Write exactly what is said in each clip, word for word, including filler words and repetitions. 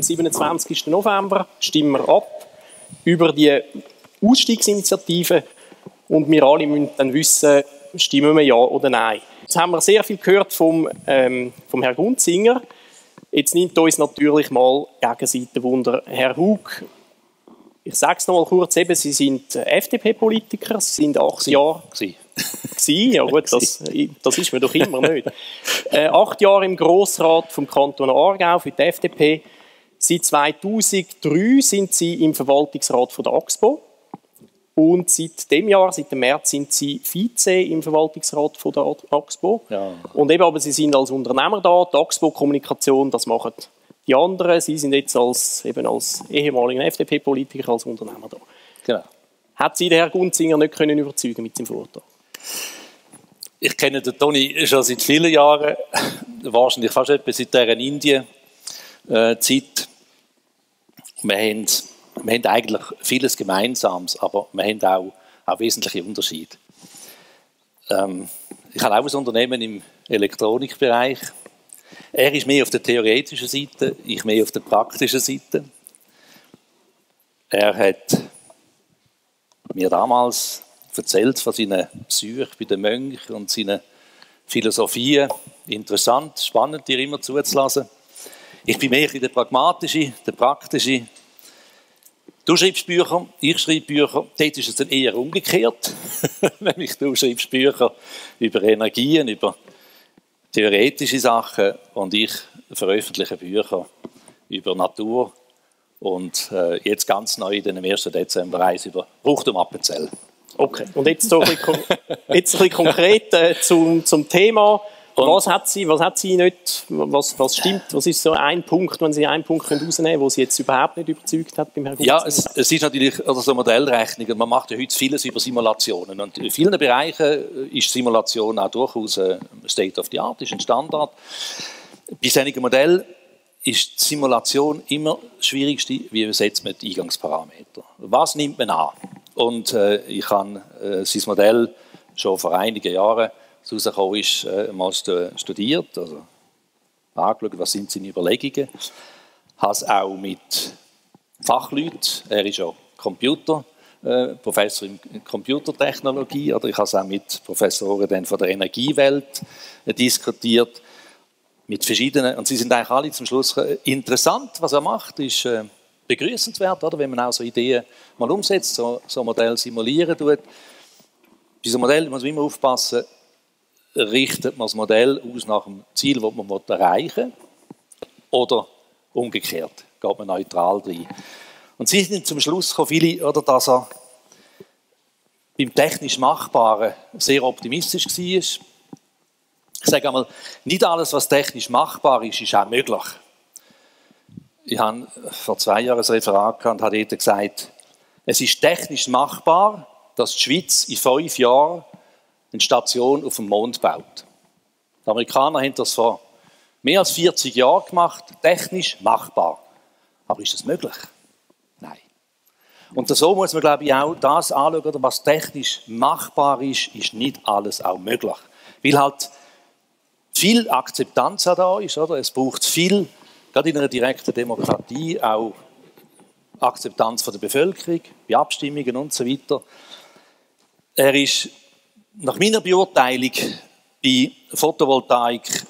siebenundzwanzigsten November stimmen wir ab über die Ausstiegsinitiative und wir alle müssen dann wissen, stimmen wir ja oder nein. Jetzt haben wir sehr viel gehört vom, ähm, vom Herrn Gunzinger. Jetzt nimmt uns natürlich mal die Gegenseite Wunder. Herr Hug, ich sage es noch mal kurz, eben, Sie sind F D P-Politiker, Sie sind acht Jahre... Gewesen. Ja gut, das, das ist man doch immer nicht. Äh, acht Jahre im Grossrat vom Kanton Aargau für die F D P. Seit zweitausenddrei sind Sie im Verwaltungsrat von der Axpo. Und seit dem Jahr, seit dem März, sind Sie Vize im Verwaltungsrat von der Axpo. Ja. Und eben, aber Sie sind als Unternehmer da. Die Axpo-Kommunikation, das machen die anderen. Sie sind jetzt als, eben als ehemaliger F D P-Politiker als Unternehmer da. Genau. Hat Sie der Herr Gunzinger nicht können überzeugen mit seinem Vortrag? Ich kenne den Toni schon seit vielen Jahren, wahrscheinlich fast etwa seit dieser Indien-Zeit. Wir haben, wir haben eigentlich vieles Gemeinsames, aber wir haben auch, auch wesentliche Unterschiede. Ähm, ich habe auch ein Unternehmen im Elektronikbereich. Er ist mehr auf der theoretischen Seite, ich mehr auf der praktischen Seite. Er hat mir damals erzählt von seinen Besuchen bei den Mönchen und seinen Philosophien. Interessant, spannend, dir immer zuzulassen. Ich bin mehr in der pragmatische, der praktische. Du schreibst Bücher, ich schreibe Bücher. Dort ist es dann eher umgekehrt. Nämlich du schreibst Bücher über Energien, über theoretische Sachen und ich veröffentliche Bücher über Natur. Und äh, jetzt ganz neu in dem ersten Dezember Reise über Bruchtum Appenzell. Okay, und jetzt, so ein bisschen, jetzt ein bisschen konkret äh, zum, zum Thema. Und was hat Sie, was hat Sie nicht, was, was stimmt, was ist so ein Punkt, wenn Sie einen Punkt rausnehmen können, wo Sie jetzt überhaupt nicht überzeugt hat beim Herrn Gunzinger? Ja, es, es ist natürlich also so Modellrechnungen. Man macht ja heute vieles über Simulationen. Und in vielen Bereichen ist Simulation auch durchaus ein State of the Art, ist ein Standard. Bei solchen Modellen ist die Simulation immer das Schwierigste, wie setzt man die Eingangsparameter. Was nimmt man an? Und äh, ich habe äh, sein Modell schon vor einigen Jahren, als es rausgekommen ist, äh, mal studiert, also angeschaut, was sind seine Überlegungen. Ich habe es auch mit Fachleuten, er ist ja Computer, äh, Professor in Computertechnologie, oder ich habe es auch mit Professoren dann von der Energiewelt äh, diskutiert, mit verschiedenen, und sie sind eigentlich alle zum Schluss äh, interessant, was er macht, ist äh, begrüßenswert, oder, wenn man auch so Ideen mal umsetzt, so, so ein Modell simulieren tut. Bei diesem Modell muss man immer aufpassen, richtet man das Modell aus nach dem Ziel, das man erreichen will, oder umgekehrt, geht man neutral rein. Und sie sind zum Schluss gekommen, viele, oder, dass er beim technisch Machbaren sehr optimistisch war. Ich sage einmal, nicht alles, was technisch machbar ist, ist auch möglich. Ich habe vor zwei Jahren ein Referat gehabt und habe dort gesagt, es ist technisch machbar, dass die Schweiz in fünf Jahren eine Station auf dem Mond baut. Die Amerikaner haben das vor mehr als vierzig Jahren gemacht, technisch machbar. Aber ist das möglich? Nein. Und so muss man, glaube ich, auch das anschauen, was technisch machbar ist, ist nicht alles auch möglich. Weil halt viel Akzeptanz auch da ist, oder? Es braucht viel, gerade in einer direkten Demokratie, auch Akzeptanz von der Bevölkerung, bei Abstimmungen und so weiter. Er ist nach meiner Beurteilung bei Photovoltaik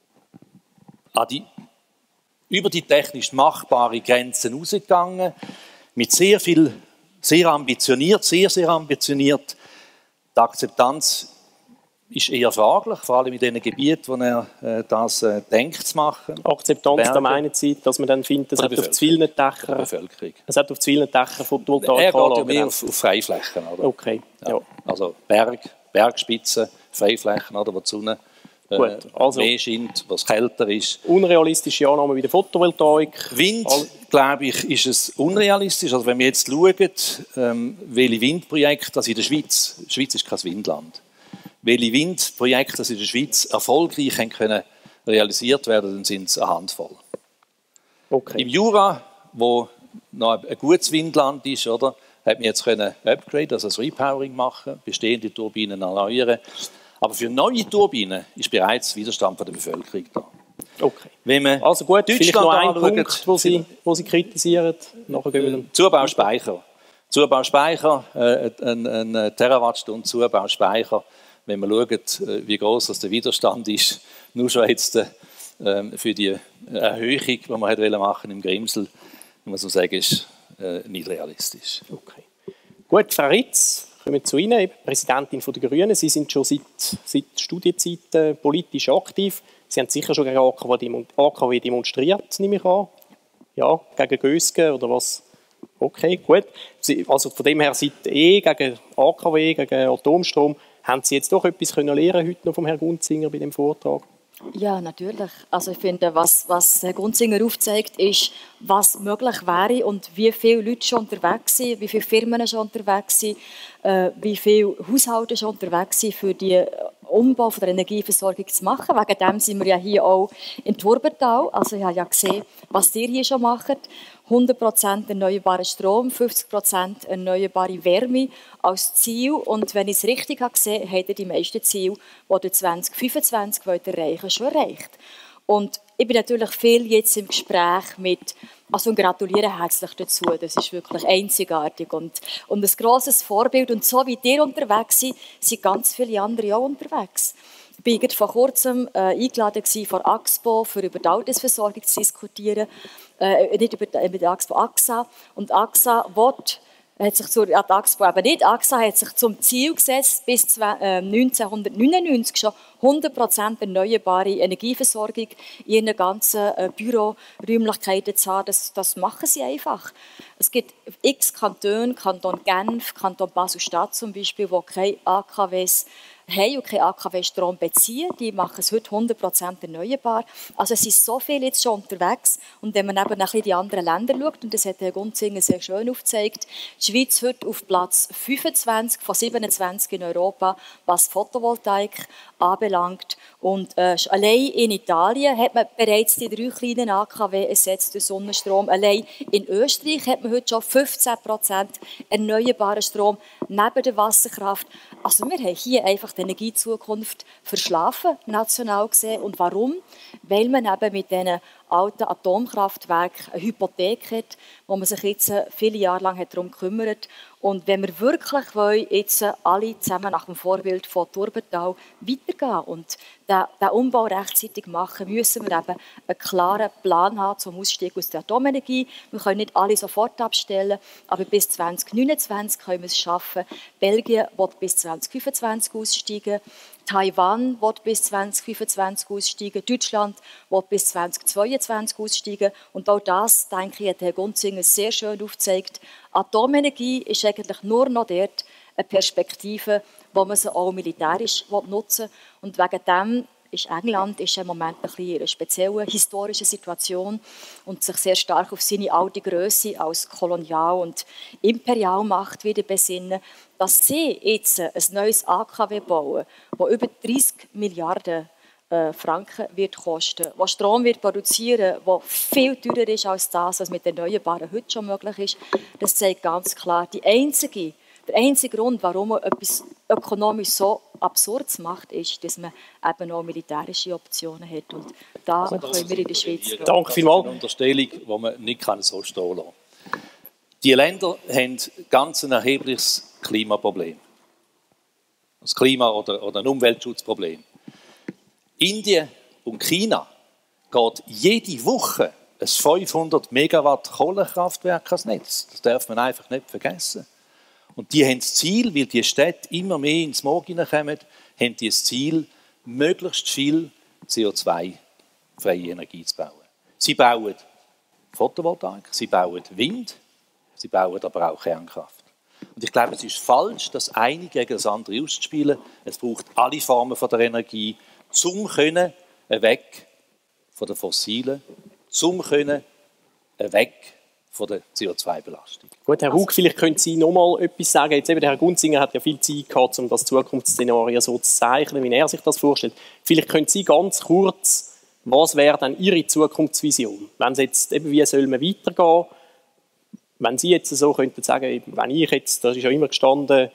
an die, über die technisch machbare Grenzen rausgegangen, mit sehr viel, sehr ambitioniert, sehr, sehr ambitioniert. Die Akzeptanz ist eher fraglich, vor allem in den Gebieten, wo er äh, das äh, denkt zu machen. Akzeptanz der meinen Zeit, dass man dann findet, es hat auf zu vielen Dächern, Bevölkerung. Es hat auf zu vielen Dächern Photovoltaik. Er geht ja mehr auf, auf Freiflächen, oder? Okay. Ja. Ja. Also Berg, Bergspitzen, Freiflächen, oder, wo die Sonne äh, Gut, also, mehr scheint, wo es kälter ist. Unrealistische Annahme bei der Photovoltaik. Wind, glaube ich, ist es unrealistisch. Also wenn wir jetzt schauen, ähm, welche Windprojekte das in der Schweiz, die Schweiz ist kein Windland, welche Windprojekte in der Schweiz erfolgreich haben können realisiert werden, dann sind es eine Handvoll. Okay. Im Jura, wo noch ein gutes Windland ist, oder, hat man jetzt können Upgrade, also das Repowering machen, bestehende Turbinen erneuern. Aber für neue Turbinen ist bereits Widerstand von der Bevölkerung da. Okay. Wenn man also gut, vielleicht noch ein anschaut, Punkt, wo Sie, wo Sie kritisieren. Nachher gehen wir dann. Zubauspeicher. Zubauspeicher, äh, ein, ein Terawattstunde Zubauspeicher. Wenn man schaut, wie groß das der Widerstand ist, nur schon jetzt äh, für die Erhöhung, die man hat machen im Grimsel, muss man sagen, ist äh, nicht realistisch. Okay. Gut, Frau Ritz, kommen wir zu Ihnen, eben Präsidentin der Grünen. Sie sind schon seit, seit Studienzeiten politisch aktiv. Sie haben sicher schon gegen A K W demonstriert, nehme ich an. Ja, gegen Gösgen oder was? Okay, gut. Sie, also von dem her, seit eh gegen A K W, gegen Atomstrom, haben Sie jetzt doch etwas können lernen heute noch vom Herrn Gunzinger bei dem Vortrag? Ja, natürlich. Also ich finde, was, was Herr Gunzinger aufzeigt, ist, was möglich wäre und wie viele Leute schon unterwegs sind, wie viele Firmen schon unterwegs sind, äh, wie viele Haushalte schon unterwegs sind, für den Umbau von der Energieversorgung zu machen. Wegen dem sind wir ja hier auch in Turbental. Also ich habe ja gesehen, was ihr hier schon macht. hundert Prozent erneuerbarer Strom, fünfzig Prozent erneuerbare Wärme als Ziel. Und wenn ich es richtig habe gesehen, habt ihr die meisten Ziele, die ihr zwanzig fünfundzwanzig erreichen wollt, schon erreicht. Und ich bin natürlich viel jetzt im Gespräch mit, also und gratuliere herzlich dazu, das ist wirklich einzigartig und, und ein grosses Vorbild. Und so wie ihr unterwegs seid, sind ganz viele andere auch unterwegs. Ich war vor kurzem äh, eingeladen von Axpo, für über die Altersversorgung zu diskutieren. Äh, nicht über die, über Axpo, A X A. Und A X A will, hat sich zur, ja, Axpo eben nicht, A X A hat sich zum Ziel gesetzt, bis neunzehnhundertneunundneunzig schon hundert Prozent erneuerbare Energieversorgung in ihren ganzen äh, Büroräumlichkeiten zu haben. Das, das machen sie einfach. Es gibt x Kantone, Kanton Genf, Kanton Basel-Stadt zum Beispiel, wo keine A K Ws haben und keinen A K W-Strom beziehen. Die machen es heute hundert Prozent erneuerbar. Also es sind so viele jetzt schon unterwegs. Und wenn man eben nach die anderen Länder schaut, und das hat Herr Gunzinger sehr schön aufgezeigt, die Schweiz heute auf Platz fünfundzwanzig von siebenundzwanzig in Europa, was Photovoltaik anbelangt. Und äh, allein in Italien hat man bereits die drei kleinen A K W ersetzt durch Sonnenstrom. Allein in Österreich hat man heute schon fünfzehn Prozent erneuerbaren Strom neben der Wasserkraft. Also wir haben hier einfach die Energiezukunft verschlafen, national gesehen. Und warum? Weil man eben mit diesen alten Atomkraftwerken eine Hypothek hat, wo man sich jetzt viele Jahre lang darum kümmert. Und wenn wir wirklich wollen, jetzt alle zusammen nach dem Vorbild von Turbental weitergehen und den, den Umbau rechtzeitig machen, müssen wir eben einen klaren Plan haben zum Ausstieg aus der Atomenergie. Wir können nicht alle sofort abstellen, aber bis zwanzig neunundzwanzig können wir es schaffen. Belgien wird bis zwanzig fünfundzwanzig aussteigen. Taiwan wird bis zwanzig fünfundzwanzig aussteigen, Deutschland wird bis zwanzig zweiundzwanzig aussteigen. Und auch das, denke ich, hat Herr Gunzinger sehr schön aufgezeigt. Atomenergie ist eigentlich nur noch dort eine Perspektive, wo man sie auch militärisch nutzen will. Und wegen dem ist England ist im Moment ein bisschen in einer speziellen historischen Situation und sich sehr stark auf seine alte Größe als Kolonial- und Imperialmacht wieder besinnen, dass sie jetzt ein neues A K W bauen, das über dreißig Milliarden äh, Franken wird kosten, das Strom wird produzieren, das viel teurer ist als das, was mit den Erneuerbaren heute schon möglich ist. Das zeigt ganz klar, die einzige Der einzige Grund, warum man etwas ökonomisch so absurd macht, ist, dass man eben auch militärische Optionen hat. Und da also können wir in der Schweiz... Danke vielmals. Eine Unterstellung, die man nicht so stehen lassen kann. Die Länder haben ganz ein erhebliches Klimaproblem. Ein Klima- oder, oder ein Umweltschutzproblem. Indien und China geht jede Woche ein fünfhundert Megawatt Kohlekraftwerk ans Netz. Das darf man einfach nicht vergessen. Und die haben das Ziel, weil die Städte immer mehr ins Smog hineinkommen, haben die das Ziel, möglichst viel C O zwei freie Energie zu bauen. Sie bauen Photovoltaik, sie bauen Wind, sie bauen aber auch Kernkraft. Und ich glaube, es ist falsch, das eine gegen das andere auszuspielen. Es braucht alle Formen von der Energie, zum können weg von den Fossilen, zum können weg von der C O zwei Belastung. Gut, Herr Hug, vielleicht können Sie noch mal etwas sagen. Jetzt eben, der Herr Gunzinger hat ja viel Zeit gehabt, um das Zukunftsszenario so zu zeichnen, wie er sich das vorstellt. Vielleicht können Sie ganz kurz, was wäre dann Ihre Zukunftsvision? Wenn Sie jetzt eben, wie soll man weitergehen? Wenn Sie jetzt so könnten sagen, wenn ich jetzt, das ist ja immer gestanden,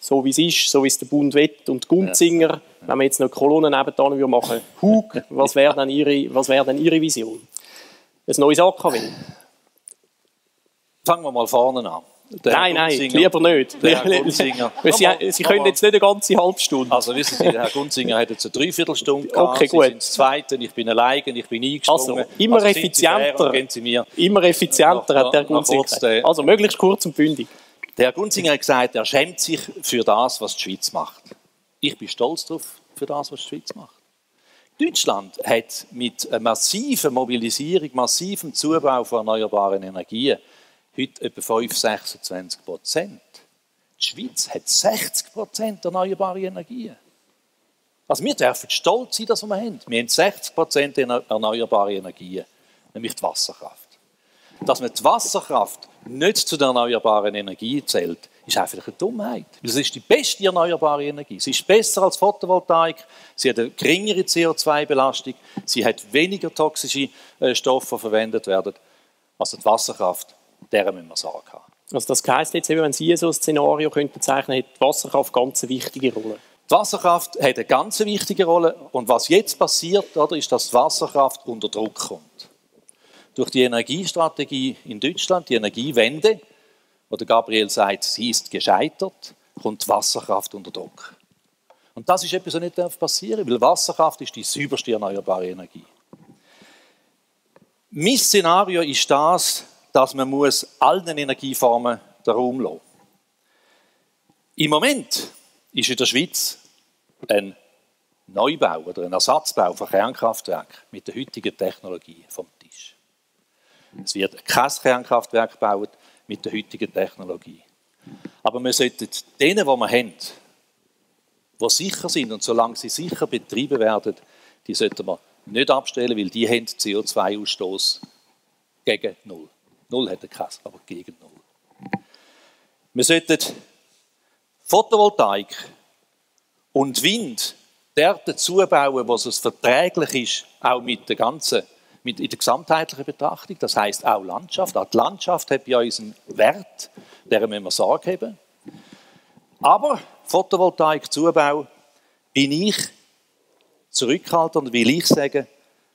so wie es ist, so wie es der Bund will. Und Gunzinger, ja. wenn wir jetzt noch Kolonnen nebenan machen würden, Hug, was wäre dann Ihre, was wäre dann Ihre Vision? Ein neues A K W? Fangen wir mal vorne an. Der nein, nein, lieber nicht. Der Herr Gunzinger. Sie, Sie können jetzt nicht eine ganze halbe Stunde. Also wissen Sie, der Herr Gunzinger hat jetzt eine Dreiviertelstunde gehabt. Okay, gut. Sie sind das Zweite, ich bin alleine, ich bin eingesprungen. Also, immer also effizienter. Fair, Sie mir immer effizienter noch, hat der Gunzinger. Also möglichst kurz und bündig. Der Herr Gunzinger hat gesagt, er schämt sich für das, was die Schweiz macht. Ich bin stolz darauf, für das, was die Schweiz macht. Deutschland hat mit einer massiven Mobilisierung, massivem Zubau von erneuerbaren Energien heute etwa fünf bis sechsundzwanzig Prozent. Die Schweiz hat sechzig Prozent erneuerbare Energien. Also wir dürfen stolz sein, dass wir haben. Wir haben sechzig Prozent erneuerbare Energien, nämlich die Wasserkraft. Dass man die Wasserkraft nicht zu den erneuerbaren Energien zählt, ist einfach eine Dummheit. Weil es ist die beste erneuerbare Energie. Sie ist besser als Photovoltaik, sie hat eine geringere C O zwei Belastung, sie hat weniger toxische Stoffe, die verwendet werden. Also die Wasserkraft, deren müssen wir Sorge haben. Also das heisst jetzt, wenn Sie so ein Szenario könnten zeichnen, hat die Wasserkraft eine ganz wichtige Rolle. Die Wasserkraft hat eine ganz wichtige Rolle. Und was jetzt passiert, oder, ist, dass die Wasserkraft unter Druck kommt. Durch die Energiestrategie in Deutschland, die Energiewende, wo der Gabriel sagt, sie ist gescheitert, kommt die Wasserkraft unter Druck. Und das ist etwas, was nicht passieren darf, weil Wasserkraft ist die sauberste erneuerbare Energie. Mein Szenario ist das, dass man muss allen Energieformen den Raum lassen muss. Im Moment ist in der Schweiz ein Neubau oder ein Ersatzbau von Kernkraftwerken mit der heutigen Technologie vom Tisch. Es wird kein Kernkraftwerk gebaut mit der heutigen Technologie. Aber wir sollten denen, die wir haben, die sicher sind und solange sie sicher betrieben werden, die sollten wir nicht abstellen, weil die haben C O zwei Ausstoß gegen Null. Null hat er keinen, aber gegen Null. Wir sollten Photovoltaik und Wind dort dazu bauen, wo es verträglich ist, auch mit der ganzen, mit in der gesamtheitlichen Betrachtung. Das heisst auch Landschaft. Auch die Landschaft hat bei uns einen Wert, deren müssen wir Sorge haben. Aber Photovoltaik-Zubau bin ich zurückhaltend, weil ich sage,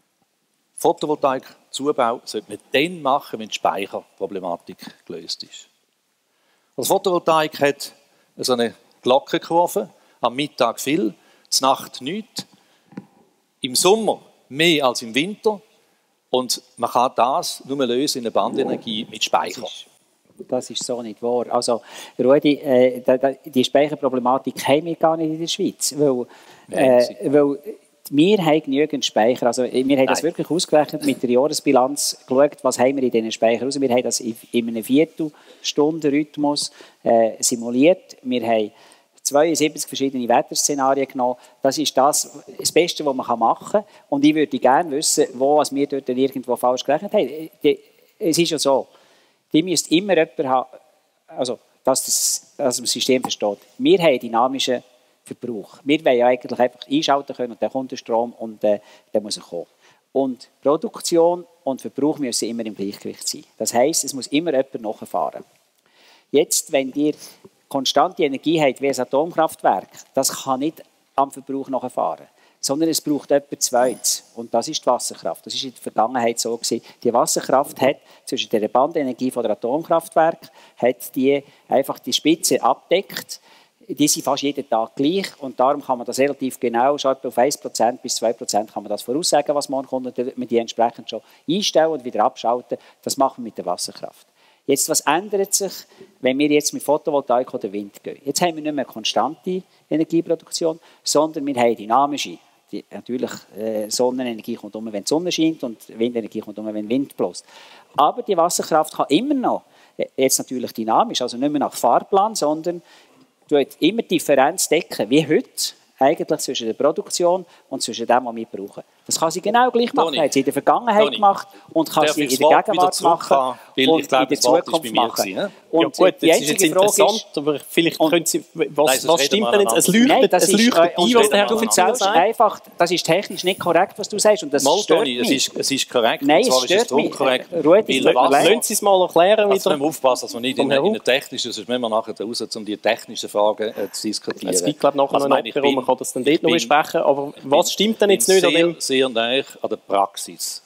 Photovoltaik-Zubau sollte man dann machen, wenn die Speicherproblematik gelöst ist. Also Photovoltaik hat so eine Glockenkurve, am Mittag viel, zur Nacht nichts, im Sommer mehr als im Winter und man kann das nur lösen in der Bandenergie mit Speicher. Das ist so nicht wahr. Also, Rudi, äh, die Speicherproblematik haben wir gar nicht in der Schweiz, weil, äh, weil wir haben genügend Speicher. Also, wir haben Nein. das wirklich ausgerechnet mit der Jahresbilanz, geschaut, was haben wir in diesen Speichern raus. Wir haben das in einem Viertelstundenrhythmus äh, simuliert. Wir haben zweiundsiebzig verschiedene Wetterszenarien genommen. Das ist das, das Beste, was man machen kann. Und ich würde gerne wissen, wo was wir dort irgendwo falsch gerechnet haben. Es ist ja so, die müsst immer jemanden haben, also, dass das, dass das System versteht. Wir haben dynamischen Verbrauch. Wir wollen ja eigentlich einfach einschalten können und dann kommt der Strom und äh, dann muss er kommen. Und Produktion und Verbrauch müssen immer im Gleichgewicht sein. Das heisst, es muss immer jemand nachfahren. Jetzt, wenn ihr konstante Energie habt wie ein Atomkraftwerk, das kann nicht am Verbrauch nachfahren, sondern es braucht etwas Zweites. Und das ist die Wasserkraft. Das war in der Vergangenheit so gewesen. Die Wasserkraft hat zwischen der Bandenergie von der Atomkraftwerk hat die einfach die Spitze abdeckt. Die sind fast jeden Tag gleich und darum kann man das relativ genau, schon auf ein Prozent bis zwei Prozent kann man das voraussagen, was morgen kommt, und dann wird man die entsprechend schon einstellen und wieder abschalten. Das machen wir mit der Wasserkraft. Jetzt, was ändert sich, wenn wir jetzt mit Photovoltaik oder Wind gehen? Jetzt haben wir nicht mehr konstante Energieproduktion, sondern wir haben dynamische. Die, natürlich, äh, Sonnenenergie kommt um, wenn die Sonne scheint, und Windenergie kommt um, wenn Wind bläst. Aber die Wasserkraft kann immer noch, jetzt natürlich dynamisch, also nicht mehr nach Fahrplan, sondern tut immer die Differenz decken, wie heute, eigentlich zwischen der Produktion und zwischen dem, was wir brauchen. Das kann sie genau gleich machen. Toni, Das hat sie in der Vergangenheit Toni, gemacht und kann sie in der Gegenwart machen und in der Zukunft machen. Ja Und gut, die das ist jetzt einzige Frage interessant, ist, aber vielleicht und- können Sie, was, Nein, sonst was reden stimmt wir denn jetzt? Es aneinander. leuchtet, das es ist, leuchtet äh, ein, und was der Herr du Kufenzler erzählst sagt. einfach, das ist technisch nicht korrekt, was du sagst und das Mal, stört Toni, es mich. ist, es ist korrekt, Nein, und zwar es ist es stört darum mich. korrekt, Äh, Ruedi, weil es tut mir Wasser- leid. Lassen Sie es mal erklären Also wieder. müssen wir aufpassen, dass wir nicht Vom in, Herr in eine Rupp. technische, sonst müssen wir nachher raus, um die technischen Fragen äh, zu diskutieren. Es gibt, glaube ich, nachher Also, noch meine, einen ich Apero, bin- man kann das dann dort ich noch bin- besprechen. Aber was bin- stimmt denn jetzt bin nicht an sehr, dem? sehr nahe an der Praxis.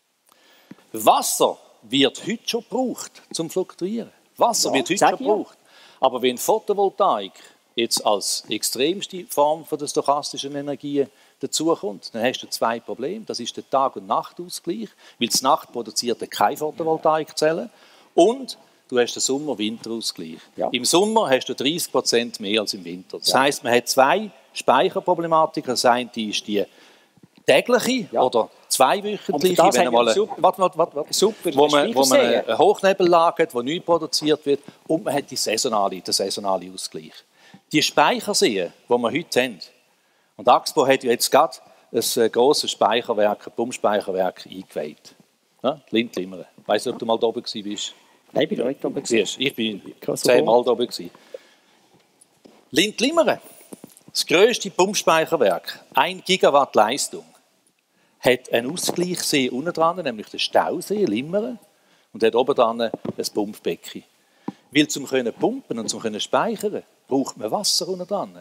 Wasser wird heute schon gebraucht zum Fluktuieren. Wasser Ja, wird heute sag schon ich ja. gebraucht. Aber wenn Photovoltaik jetzt als extremste Form von der stochastischen Energie dazukommt, dann hast du zwei Probleme. Das ist der Tag- und Nachtausgleich, weil die Nacht produziert keine Photovoltaikzellen und du hast den Sommer-Winter-Ausgleich. Ja. Im Sommer hast du dreißig Prozent mehr als im Winter. Das heisst, man hat zwei Speicherproblematiken. Das eine ist die tägliche Ja. oder Und zweiwöchentliche, für das wenn haben wir einmal eine, super- warte, warte, warte, warte. super wo man, wo man Speicherseen. eine Hochnebellage hat, wo nichts produziert wird, und man hat die saisonale, den saisonalen Ausgleich. Die Speicherseen, die wir heute haben, und Axpo hat ja jetzt gerade ein grosses Speicherwerk, ein Pumpspeicherwerk eingeweiht. Ja, Lindlimmern. Ich weiss nicht, ob du mal da oben warst. Nein, ich bin heute oben gewesen. Siehst, ich bin so zehnmal da oben gewesen. Lindlimmern, das grösste Pumpspeicherwerk, ein Gigawatt Leistung, hat einen Ausgleichssee unten dran, nämlich den Stausee Limmern, und hat oben dran ein Pumpbecken. Weil zum können pumpen und zum können speichern, braucht man Wasser unten dran.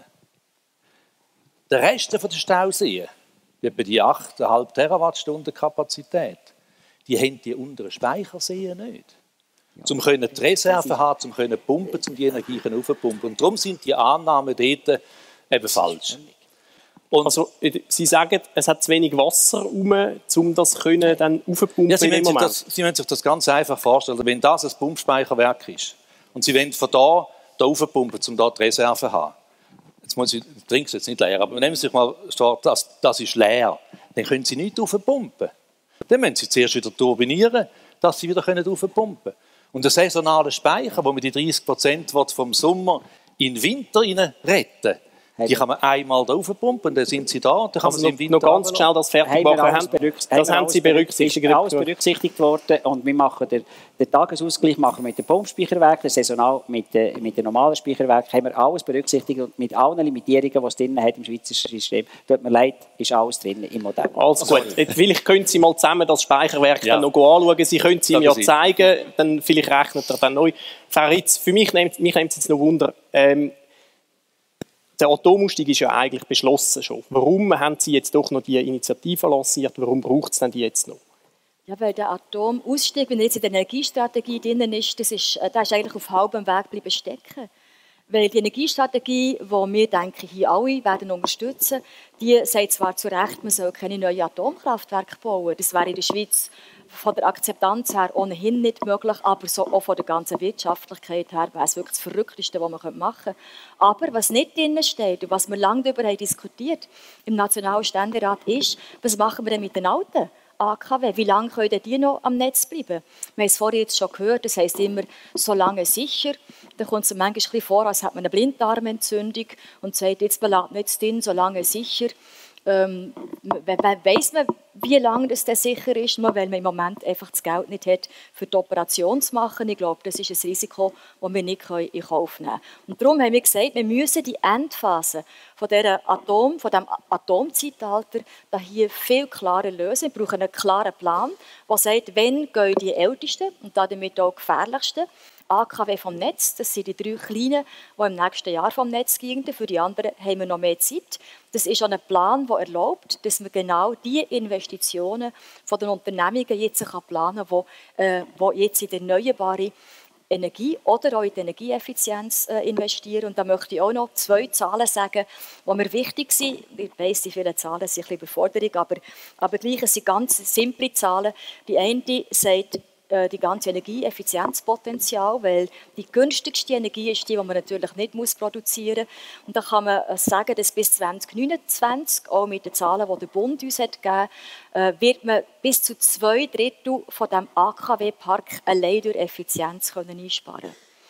Der Rest der Stauseen, etwa die acht Komma fünf Terawattstunden Kapazität, die haben die unteren Speicherseen nicht. Zum können die Reserven haben, zum können pumpen, um die Energie aufpumpen. Und darum sind die Annahmen dort eben falsch. Und Also, Sie sagen, es hat zu wenig Wasser rum, um das können dann aufpumpen ja, Sie, im müssen sich Moment. das, Sie müssen sich das ganz einfach vorstellen. Wenn das ein Pumpspeicherwerk ist und Sie wollen von da, da aufpumpen, um da die Reserven zu haben, jetzt muss ich, ich trinke es jetzt nicht leer, aber nehmen Sie sich mal vor, das, das ist leer, dann können Sie nicht aufpumpen. Dann müssen Sie zuerst wieder turbinieren, dass Sie wieder aufpumpen können. Und der saisonale Speicher, wo man die dreißig Prozent vom Sommer in den Winter retten, die kann man einmal da aufpumpen, dann sind sie da, dann kann Also man sie im noch, Winter noch ganz runterlassen. schnell das fertig Haben wir machen. alles Haben- berücks- Das wir haben alles Sie berücksichtigt. Ist alles berücksichtigt worden und wir machen den, den Tagesausgleich machen mit dem Pumpspeicherwerk, den saisonal mit den mit den normalen Speicherwerken, haben wir alles berücksichtigt und mit allen Limitierungen, die es drin hat im Schweizer System. Tut mir leid, ist alles drin im Modell. Also gut, jetzt vielleicht können Sie mal zusammen das Speicherwerk Ja. dann noch anschauen. Sie können es ihm Das ja ist- zeigen, dann vielleicht rechnet er dann neu. Frau Ritz, für mich nimmt mich nimmt es jetzt noch Wunder, ähm, der Atomausstieg ist ja eigentlich beschlossen schon. Warum haben Sie jetzt doch noch die Initiative lanciert? Warum braucht es denn die jetzt noch? Ja, weil der Atomausstieg, wenn er jetzt in der Energiestrategie drin ist, das ist, äh, der ist eigentlich auf halbem Weg bleiben stecken. Weil die Energiestrategie, die wir, denke ich, hier alle werden unterstützen, die sagt zwar zu Recht, man soll keine neuen Atomkraftwerke bauen. Das wäre in der Schweiz von der Akzeptanz her ohnehin nicht möglich, aber so auch von der ganzen Wirtschaftlichkeit her wäre es wirklich das Verrückteste, was man machen könnte. Aber was nicht drin steht und was wir lange darüber haben diskutiert im Nationalen Ständerat ist, was machen wir denn mit den Alten A K W? Wie lange können die noch am Netz bleiben? Wir haben es vorhin jetzt schon gehört, das heisst immer, so lange sicher. Da kommt es manchmal ein bisschen vor, als hätte man eine Blinddarmentzündung und sagt, jetzt bleibt nicht drin, so lange sicher. Ähm, weiss man, wie lange das denn sicher ist, nur weil man im Moment einfach das Geld nicht hat, für die Operation zu machen. Ich glaube, das ist ein Risiko, das wir nicht in Kauf nehmen können. Und darum haben wir gesagt, wir müssen die Endphase von, dieser Atom, von diesem Atomzeitalter da hier viel klarer lösen. Wir brauchen einen klaren Plan, der sagt, wann gehen die Ältesten und damit auch gefährlichsten A K W vom Netz. Das sind die drei kleinen, die im nächsten Jahr vom Netz gehen. Für die anderen haben wir noch mehr Zeit. Das ist auch ein Plan, der erlaubt, dass man genau die Investitionen von den Unternehmungen jetzt planen kann, die, äh, die jetzt in die erneuerbare Energie oder auch in die Energieeffizienz äh, investieren. Und da möchte ich auch noch zwei Zahlen sagen, die mir wichtig sind. Ich weiss, die vielen Zahlen sind ein bisschen Überforderung, aber, aber gleich, es sind ganz simple Zahlen. Die eine sagt, die ganze Energieeffizienzpotenzial, weil die günstigste Energie ist die, die man natürlich nicht muss produzieren muss. Und da kann man sagen, dass bis zwanzig neunundzwanzig, auch mit den Zahlen, die der Bund uns hat gegeben hat, wird man bis zu zwei Drittel von dem A K W-Park allein durch Effizienz können einsparen können.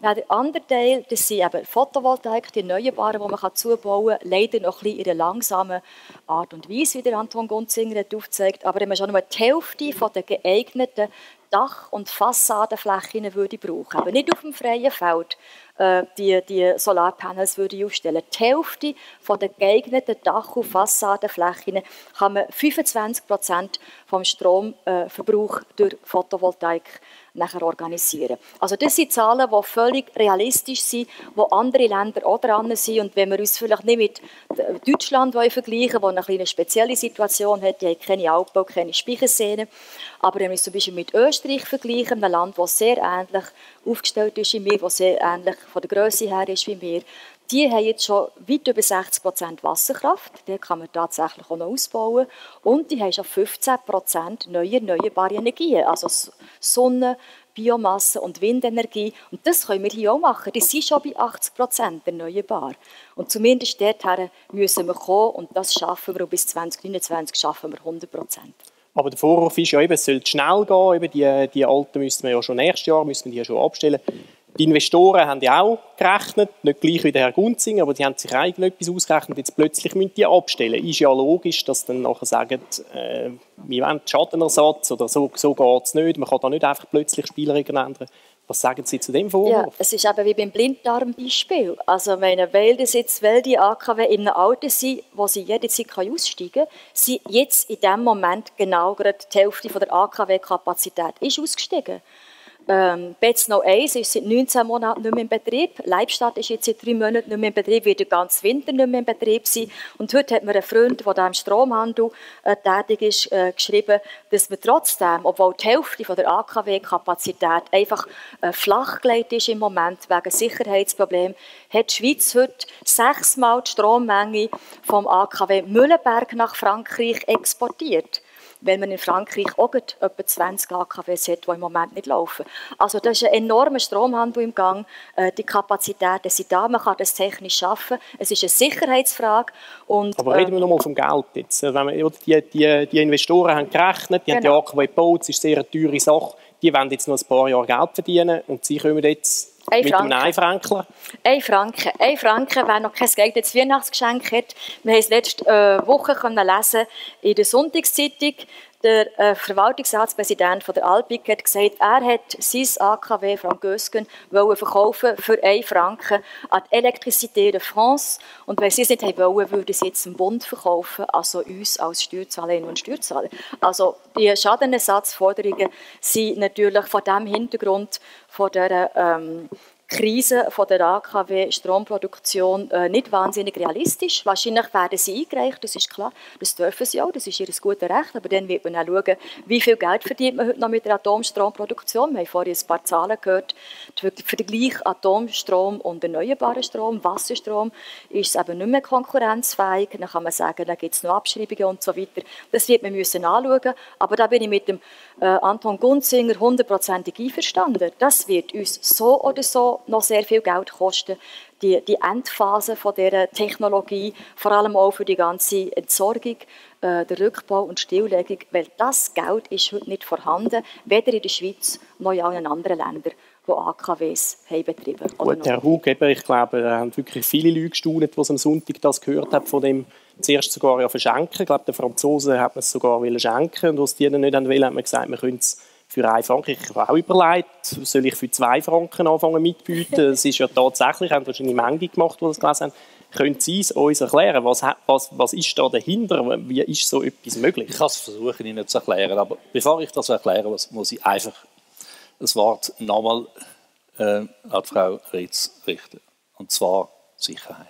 Dann der andere Teil, das sind eben Photovoltaik, die Erneuerbaren, die man zubauen kann, leider noch ein bisschen in einer langsamen Art und Weise, wie der Anton Gunzinger hat aufgezeigt. Aber wenn man schon nur die Hälfte der geeigneten Dach- und Fassadenflächen würde brauchen, aber nicht auf dem freien Feld, äh, die, die Solarpanels würde aufstellen. Die Hälfte der geeigneten Dach- und Fassadenflächen kann man fünfundzwanzig Prozent vom Stromverbrauch äh, durch Photovoltaik nachher organisieren. Also das sind Zahlen, die völlig realistisch sind, wo andere Länder auch dran sind. Und wenn wir uns vielleicht nicht mit Deutschland vergleichen wollen, das eine spezielle Situation hat, die hat keine Alpen und keine Speicherseen, aber wenn wir uns zum Beispiel mit Österreich vergleichen, einem Land, das sehr ähnlich aufgestellt ist wie wir, das sehr ähnlich von der Grösse her ist wie wir, die haben jetzt schon weit über sechzig Prozent Wasserkraft, die kann man tatsächlich auch noch ausbauen, und die haben schon fünfzehn Prozent neue erneuerbare Energien, also Sonne, Biomasse und Windenergie. Und das können wir hier auch machen. Die sind schon bei achtzig Prozent erneuerbar. Und zumindest dorthin müssen wir kommen, und das schaffen wir, und bis zwanzig neunundzwanzig schaffen wir hundert Prozent. Aber der Vorwurf ist ja eben, es sollte schnell gehen. Eben die, die alten müssten wir ja schon nächstes Jahr müssen wir die ja schon abstellen. Die Investoren haben ja auch gerechnet, nicht gleich wie der Herr Gunzinger, aber sie haben sich eigentlich etwas ausgerechnet. Jetzt plötzlich müssen die abstellen. Ist ja logisch, dass dann nachher sagen, äh, wir wollen Schadenersatz oder so, so geht es nicht. Man kann da nicht einfach plötzlich Spielregeln ändern. Was sagen Sie zu dem Vorwurf? Ja, es ist eben wie beim Blinddarmbeispiel. Also meine, weil, das jetzt, weil die A K W in einem Alter sind, wo sie jederzeit aussteigen können, sind jetzt in diesem Moment genau gerade die Hälfte von der A K W-Kapazität ist ausgestiegen. Ähm, Betznow eins ist seit neunzehn Monaten nicht mehr in Betrieb. Leibstadt ist jetzt seit drei Monaten nicht mehr in Betrieb, wird den ganzen Winter nicht mehr in Betrieb sein. Und heute hat mir ein Freund, der im Stromhandel äh, tätig ist, äh, geschrieben, dass wir trotzdem, obwohl die Hälfte von der A K W-Kapazität einfach äh, flachgelegt ist im Moment wegen Sicherheitsproblemen, hat die Schweiz heute sechsmal die Strommenge vom A K W Mühlenberg nach Frankreich exportiert, weil man in Frankreich auch etwa zwanzig A K Ws hat, die im Moment nicht laufen. Also da ist ein enormer Stromhandel im Gang. Die Kapazitäten sind da, man kann das technisch schaffen. Es ist eine Sicherheitsfrage. Und, aber reden wir noch mal vom Geld jetzt. Wenn wir, die, die, die Investoren haben gerechnet, die genau. haben die A K W gebaut, es ist eine sehr teure Sache. Die wollen jetzt noch ein paar Jahre Geld verdienen und sie kommen jetzt Ein mit Franken. einem Einfränkler. Ein Franken. Ein Franken, wer noch kein geeignetes Weihnachtsgeschenk hat. Wir haben es letzte äh, Woche können lesen in der Sonntagszeitung. Der äh, Verwaltungsratspräsident von der Alpic hat gesagt, er hat sein A K W Frank Gösgen verkaufen für einen Franken an die Électricité de France. Und wenn sie es nicht wollen, würde sie jetzt dem Bund verkaufen, also uns als Steuerzahlerinnen und Steuerzahler. Also die Schadenersatzforderungen sind natürlich vor diesem Hintergrund von der ähm, Krise von der A K W-Stromproduktion äh, nicht wahnsinnig realistisch. Wahrscheinlich werden sie eingereicht, das ist klar. Das dürfen sie auch, das ist ihr gutes Recht. Aber dann wird man auch schauen, wie viel Geld verdient man heute noch mit der Atomstromproduktion. Wir haben vorhin ein paar Zahlen gehört. Für den Vergleich Atomstrom und erneuerbaren Strom, Wasserstrom, ist es eben nicht mehr konkurrenzfähig. Dann kann man sagen, da gibt es noch Abschreibungen und so weiter. Das wird man müssen anschauen. Aber da bin ich mit dem äh, Anton Gunzinger hundertprozentig einverstanden. Das wird uns so oder so noch sehr viel Geld kosten, die, die Endphase von dieser Technologie, vor allem auch für die ganze Entsorgung, äh, der Rückbau und Stilllegung, weil das Geld ist heute nicht vorhanden, weder in der Schweiz noch in allen anderen Ländern, die A K Ws haben betrieben haben. Gut, Herr Hug, ich glaube, da haben wirklich viele Leute gestaunt, die am Sonntag das gehört haben, von dem zuerst sogar ja verschenken. Ich glaube, den Franzosen hat man es sogar schenken, und was die dann nicht wollen, hat man gesagt, wir können es für einen Franken. Ich habe auch überlegt, soll ich für zwei Franken anfangen mitbieten? Es ist ja tatsächlich, haben wahrscheinlich Menge gemacht, die das gelesen haben. Können Sie es uns erklären? Was, was, was ist da dahinter? Wie ist so etwas möglich? Ich kann es versuchen, Ihnen zu erklären. Aber bevor ich das erkläre, muss ich einfach das Wort nochmal äh, an Frau Ritz richten. Und zwar Sicherheit.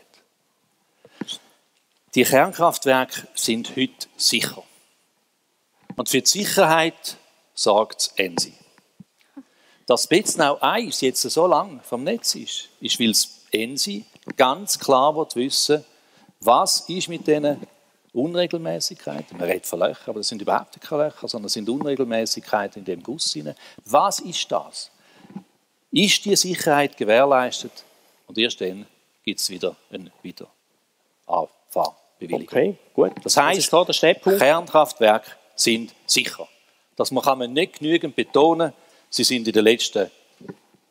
Die Kernkraftwerke sind heute sicher. Und für die Sicherheit sorgt das ENSI. Dass Beznau eins jetzt so lang vom Netz ist, ist, weil das ENSI ganz klar wissen will, was ist mit diesen Unregelmäßigkeiten. Man redet von Löchern, aber das sind überhaupt keine Löcher, sondern das sind Unregelmäßigkeiten in dem Guss hinein. Was ist das? Ist die Sicherheit gewährleistet? Und erst dann gibt es wieder eine Wiederanfahrbewilligung. Okay, gut. Das heisst, Kernkraftwerke sind sicher. Das kann man nicht genügend betonen. Sie sind in den letzten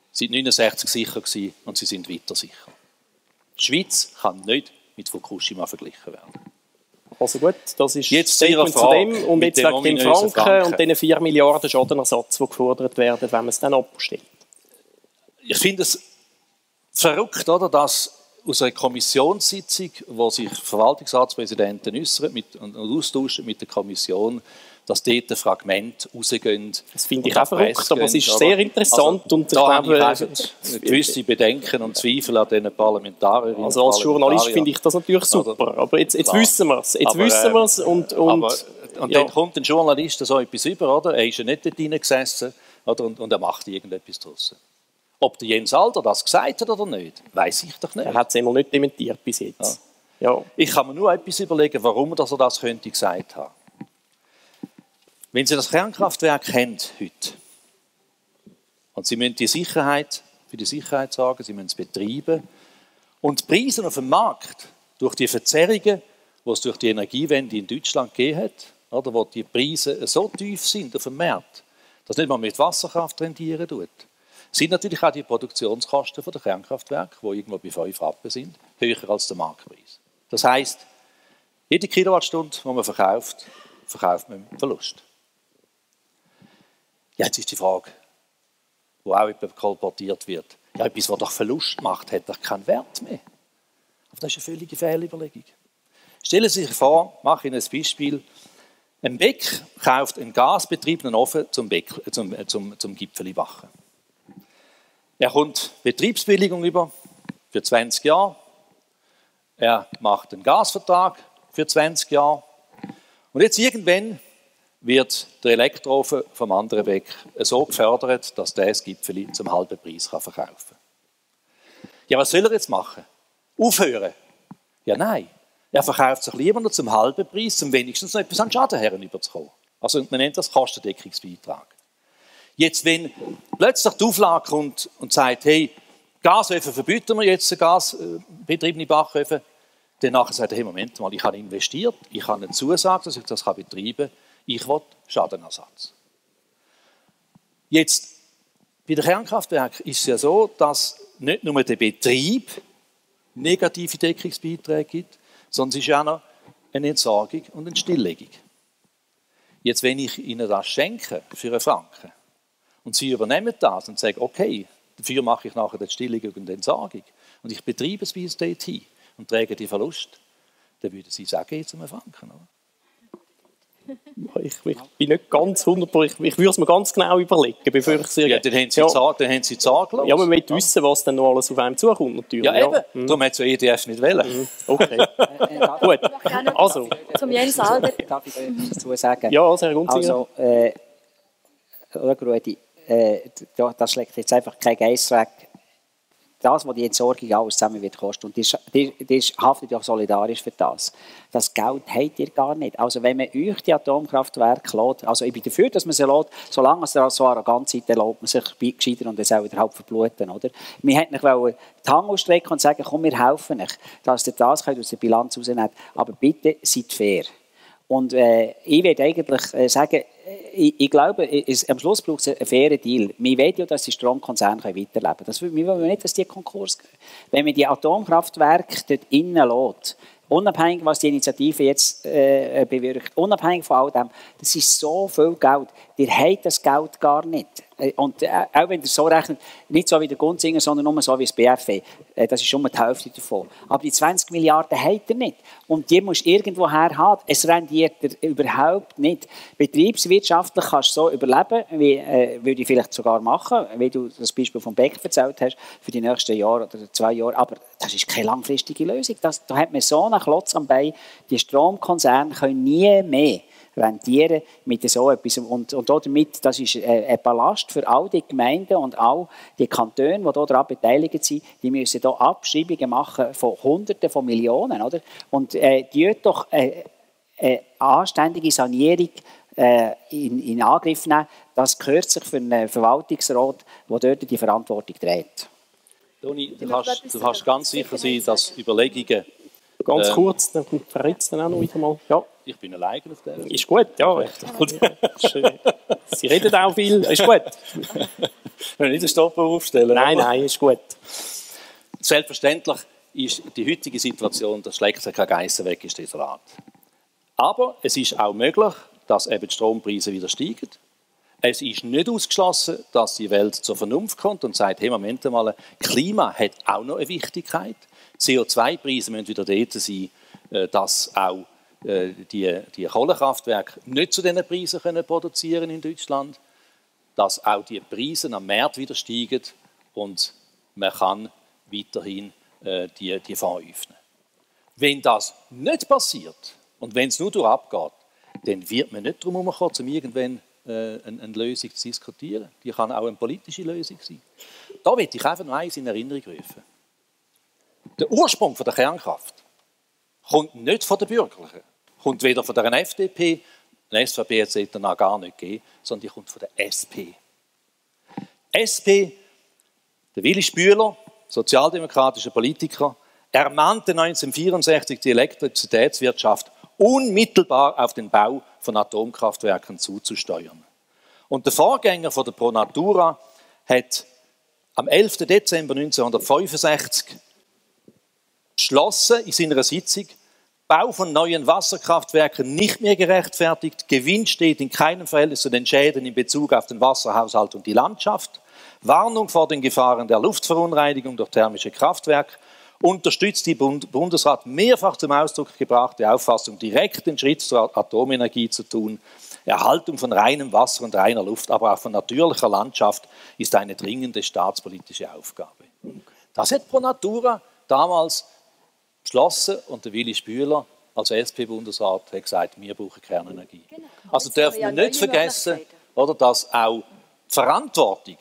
seit neunundsechzig sicher gewesen und sie sind weiter sicher. Die Schweiz kann nicht mit Fukushima verglichen werden. Also gut, das ist jetzt Statement zu dem. Und jetzt wegen dem Franken, Franken und den vier Milliarden Schadenersatz, die gefordert werden, wenn man es dann abstellt. Ich finde es verrückt, oder, dass aus einer Kommissionssitzung, wo sich Verwaltungsratspräsidenten äußern mit, und austauschen mit der Kommission, dass dort Fragmente rausgehen. Das finde ich auch verrückt, aber es ist sehr interessant. Also, und ich da glaube, habe ich gewisse Bedenken und Zweifel an diesen Parlamentarierinnen. Also als Journalist finde ich das natürlich super, aber jetzt, jetzt wissen wir es. Jetzt aber, wissen wir es und, und, aber, und ja. dann kommt ein Journalist so etwas über, oder? Er ist ja nicht dort reingesessen, oder? Und, und er macht irgendetwas draus. Ob der Jens Alder das gesagt hat oder nicht, weiß ich doch nicht. Er hat es immer nicht dementiert bis jetzt. Ja. Ja. Ich kann mir nur etwas überlegen, warum er das könnte gesagt haben. Wenn Sie das Kernkraftwerk haben heute und Sie müssen die Sicherheit, für die Sicherheit sorgen, Sie müssen es betreiben und die Preise auf dem Markt durch die Verzerrungen, die es durch die Energiewende in Deutschland gegeben hat, oder, wo die Preise so tief sind auf dem Markt, dass nicht mal mit Wasserkraft rendieren tut, sind natürlich auch die Produktionskosten der Kernkraftwerke, die irgendwo bei fünf Rappen sind, höher als der Marktpreis. Das heisst, jede Kilowattstunde, die man verkauft, verkauft man mit Verlust. Jetzt ist die Frage, wo auch etwas kolportiert wird. Ja, etwas, was doch Verlust macht, hat doch keinen Wert mehr. Aber das ist eine völlige Fehlüberlegung. Stellen Sie sich vor, mache Ihnen ein Beispiel. Ein Bäck kauft einen gasbetriebenen Ofen zum, Bäck, zum, zum, zum Gipfeli backen. Er kommt Betriebsbewilligung über für zwanzig Jahre. Er macht einen Gasvertrag für zwanzig Jahre. Und jetzt irgendwann wird der Elektroofen vom anderen Bäck so gefördert, dass der das Gipfeli zum halben Preis verkaufen kann. Ja, was soll er jetzt machen? Aufhören? Ja, nein. Er verkauft sich lieber noch zum halben Preis, um wenigstens noch etwas an Schaden herüberzukommen. Also man nennt das Kostendeckungsbeitrag. Jetzt, wenn plötzlich die Auflage kommt und sagt, hey, Gasöfen verbieten wir jetzt, gasbetriebene Backöfen, dann nachher sagt er, hey, Moment mal, ich habe investiert, ich habe eine Zusage, dass ich das betreiben kann, ich will Schadenersatz. Jetzt, bei den Kernkraftwerken ist es ja so, dass nicht nur der Betrieb negative Deckungsbeiträge gibt, sondern es ist auch noch eine Entsorgung und eine Stilllegung. Jetzt, wenn ich Ihnen das schenke für einen Franken und Sie übernehmen das und sagen, okay, dafür mache ich nachher die Stilllegung und die Entsorgung und ich betreibe es bis dorthin und träge die Verlust, dann würden Sie sagen, jetzt um einen Franken, oder? Ich, ich bin nicht ganz hundert Prozent, ich, ich würde es mir ganz genau überlegen, bevor ich sie... Ja, dann haben Sie, ja. Zahn, dann haben Sie zahnlos. Ja, man möchte wissen, was dann noch alles auf einem zukommt, natürlich. Ja, eben. Ja. Mhm. Darum hat es ja E D F nicht wollen. Mhm. Okay. Gut. Also. Zum Jens Alder. Darf ich etwas dazu sagen? Ja, sehr gut. Also, äh, Rudi, äh, das schlägt jetzt einfach kein Geiss weg. Das, was die Entsorgung alles zusammen wird kosten, und die, die, die haftet ja solidarisch für das. Das Geld habt ihr gar nicht. Also wenn man euch die Atomkraftwerke lässt, also ich bin dafür, dass man sie lässt, solange es so arrogant seid, dann lässt man sich gescheiter und dann soll überhaupt verbluten, oder? Wir hätten nicht die Hand ausstrecken und sagen, komm, wir helfen euch, dass ihr das aus der Bilanz rausnehmt. Aber bitte seid fair. Und äh, ich würde eigentlich äh, sagen, ich, ich glaube, es, am Schluss braucht es einen fairen Deal. Wir wollen ja, dass die Stromkonzerne weiterleben können. Das, wir wollen nicht, dass die Konkurs gehen. Wenn man die Atomkraftwerke dort innen lässt, unabhängig, was die Initiative jetzt äh, bewirkt, unabhängig von all dem, das ist so viel Geld. Ihr habt das Geld gar nicht. Und äh, auch wenn ihr so rechnet, nicht so wie der Gunzinger, sondern nur so wie das B F E, äh, das ist schon die Hälfte davon. Aber die zwanzig Milliarden habt ihr nicht. Und die musst du irgendwo her haben. Es rendiert ihr überhaupt nicht. Betriebswirtschaftlich kannst du so überleben, wie, äh, würde ich vielleicht sogar machen, wie du das Beispiel von Beck erzählt hast, für die nächsten Jahre oder zwei Jahre. Aber das ist keine langfristige Lösung. Das, da hat man so einen Klotz am Bein. Die Stromkonzerne können nie mehr rentieren mit so etwas. Und, und damit, das ist ein Ballast für all die Gemeinden und all die Kantone, die daran beteiligt sind, die müssen hier Abschreibungen machen von Hunderten von Millionen. Oder? Und äh, die doch äh, eine anständige Sanierung äh, in, in Angriff nehmen. Das gehört sich für einen Verwaltungsrat, der dort die Verantwortung trägt. Toni, du kannst, du kannst ganz sicher sein, dass Überlegungen... Ganz ähm, kurz, dann verrät es dann auch noch wieder mal. Ja. Ich bin alleine auf der. Ist gut, ja. Sie reden auch viel, ist gut. Wenn wir nicht den Stopper aufstellen. Nein, nein, ist gut. Selbstverständlich ist die heutige Situation, dass schlägt sich kein Geissen weg, ist desolat. Aber es ist auch möglich, dass eben die Strompreise wieder steigen. Es ist nicht ausgeschlossen, dass die Welt zur Vernunft kommt und sagt, hey, Moment mal, Klima hat auch noch eine Wichtigkeit. C O zwei Preise müssen wieder dort sein, dass auch die, die Kohlekraftwerke nicht zu diesen Preisen können produzieren in Deutschland, dass auch die Preise am Markt wieder steigen und man kann weiterhin äh, die, die Fonds öffnen. Wenn das nicht passiert und wenn es nur durch abgeht, dann wird man nicht darum herumkommen, um irgendwann äh, eine, eine Lösung zu diskutieren. Die kann auch eine politische Lösung sein. Da möchte ich einfach noch eins in Erinnerung rufen. Der Ursprung von der Kernkraft kommt nicht von den Bürgerlichen, kommt weder von der F D P, eine S V P hat es danach gar nicht gegeben, sondern die kommt von der S P. S P, der Willi Spüler, sozialdemokratischer Politiker, ermahnte neunzehnhundertvierundsechzig die Elektrizitätswirtschaft unmittelbar auf den Bau von Atomkraftwerken zuzusteuern. Und der Vorgänger von der Pro Natura hat am elften Dezember neunzehnhundertfünfundsechzig beschlossen in seiner Sitzung, Bau von neuen Wasserkraftwerken nicht mehr gerechtfertigt, Gewinn steht in keinem Verhältnis zu den Schäden in Bezug auf den Wasserhaushalt und die Landschaft, Warnung vor den Gefahren der Luftverunreinigung durch thermische Kraftwerke, unterstützt die Bund Bundesrat mehrfach zum Ausdruck gebrachte Auffassung, direkt den Schritt zur Atomenergie zu tun. Erhaltung von reinem Wasser und reiner Luft, aber auch von natürlicher Landschaft ist eine dringende staatspolitische Aufgabe. Das hat Pro Natura damals beschlossen und der Willi Spüler als S P-Bundesrat hat gesagt, wir brauchen Kernenergie. Genau. Also dürfen wir nicht vergessen, oder, dass auch die Verantwortung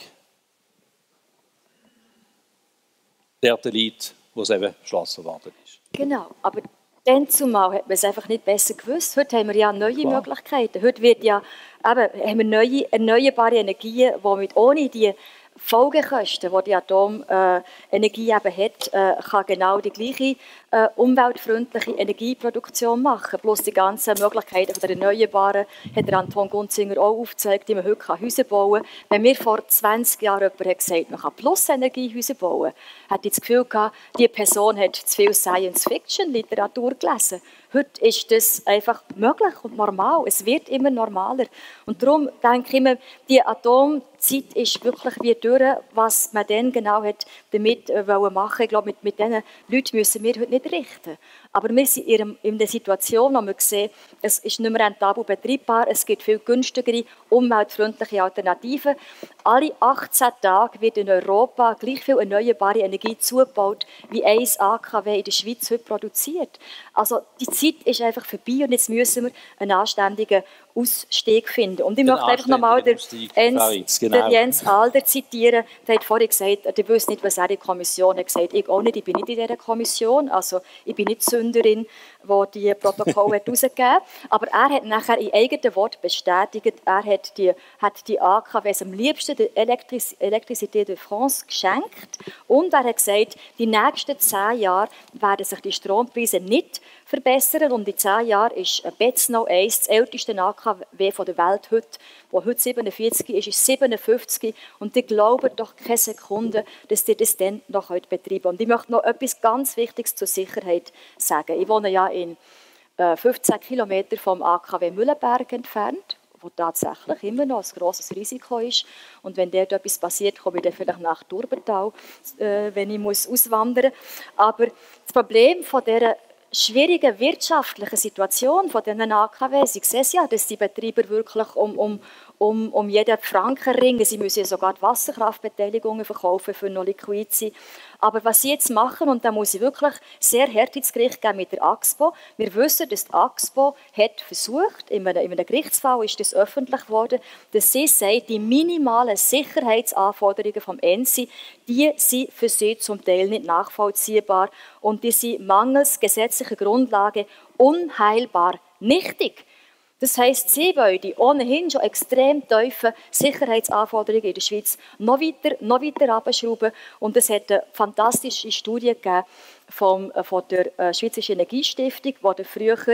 der liegt, wo es eben beschlossen worden ist. Genau, aber dann zumal hat man es einfach nicht besser gewusst. Heute haben wir ja neue Klar. Möglichkeiten. Heute wird ja, eben, haben wir neue erneuerbare Energien, die mit ohne die Folgekosten, die die Atomenergie eben hat, äh, kann genau die gleiche äh, umweltfreundliche Energieproduktion machen. Plus die ganzen Möglichkeiten von der Erneuerbaren hat der Anton Gunzinger auch aufgezeigt, wie man heute Häuser bauen kann. Wenn mir vor zwanzig Jahren jemand hat gesagt, man kann Plus-Energiehäuser bauen, hatte ich das Gefühl gehabt, diese Person hat zu viel Science-Fiction-Literatur gelesen. Heute ist das einfach möglich und normal. Es wird immer normaler. Und darum denke ich immer, die Atomzeit ist wirklich wie durch, was man dann genau hat damit äh, machen wollte. Ich glaube, mit, mit diesen Leuten müssen wir heute nicht richten. Aber wir sind in einer Situation, wo wir sehen, es ist nicht mehr rentabel betriebbar, es gibt viel günstigere, umweltfreundliche Alternativen. Alle achtzehn Tage wird in Europa gleich viel erneuerbare Energie zugebaut, wie ein A K W in der Schweiz heute produziert. Also die Zeit ist einfach vorbei und jetzt müssen wir einen anständigen Ausstieg finden. Und ich Den möchte einfach nochmal den, Jens, genau. den Jens Alder zitieren. Der hat vorhin gesagt, er wüsste nicht, was er in der Kommission hat gesagt. Ich auch nicht, ich bin nicht in dieser Kommission, also ich bin nicht Sünderin, die die Protokolle herausgegeben hat. Aber er hat nachher in eigenen Worten bestätigt, er hat die, hat die A K Ws am liebsten der Elektris Electricité de France geschenkt. Und er hat gesagt, die nächsten zehn Jahre werden sich die Strompreise nicht verbessern. Und in zehn Jahren ist Bezno eins, das älteste A K W von der Welt heute, wo heute siebenundvierzig ist, ist siebenundfünfzig. Und die glauben doch keine Sekunde, dass die das dann noch betreiben können. Und ich möchte noch etwas ganz Wichtiges zur Sicherheit sagen. Ich wohne ja in äh, fünfzehn Kilometern vom A K W Mühlenberg entfernt, wo tatsächlich immer noch ein grosses Risiko ist. Und wenn dort etwas passiert, komme ich dann vielleicht nach Durbental, äh, wenn ich muss auswandern muss. Aber das Problem von dieser schwierigen wirtschaftlichen Situation von diesen A K Ws, ich sehe es ja, dass die Betreiber wirklich um, um, um, um jeden Franken ringen. Sie müssen ja sogar die Wasserkraftbeteiligungen verkaufen, für noch liquid sein. Aber was sie jetzt machen, und da muss ich wirklich sehr hart ins Gericht gehen mit der AXPO. Wir wissen, dass die AXPO hat versucht, in einem, in einem Gerichtsfall ist das öffentlich geworden, dass sie sagt, die minimalen Sicherheitsanforderungen vom E N S I, die sind für sie zum Teil nicht nachvollziehbar und die sind mangels gesetzlicher Grundlage unheilbar nichtig. Das heisst, sie wollen die ohnehin schon extrem tiefen Sicherheitsanforderungen in der Schweiz noch weiter, noch weiter herabschrauben. Und es hat eine fantastische Studie gegeben vom, von der Schweizerischen Energiestiftung, die früher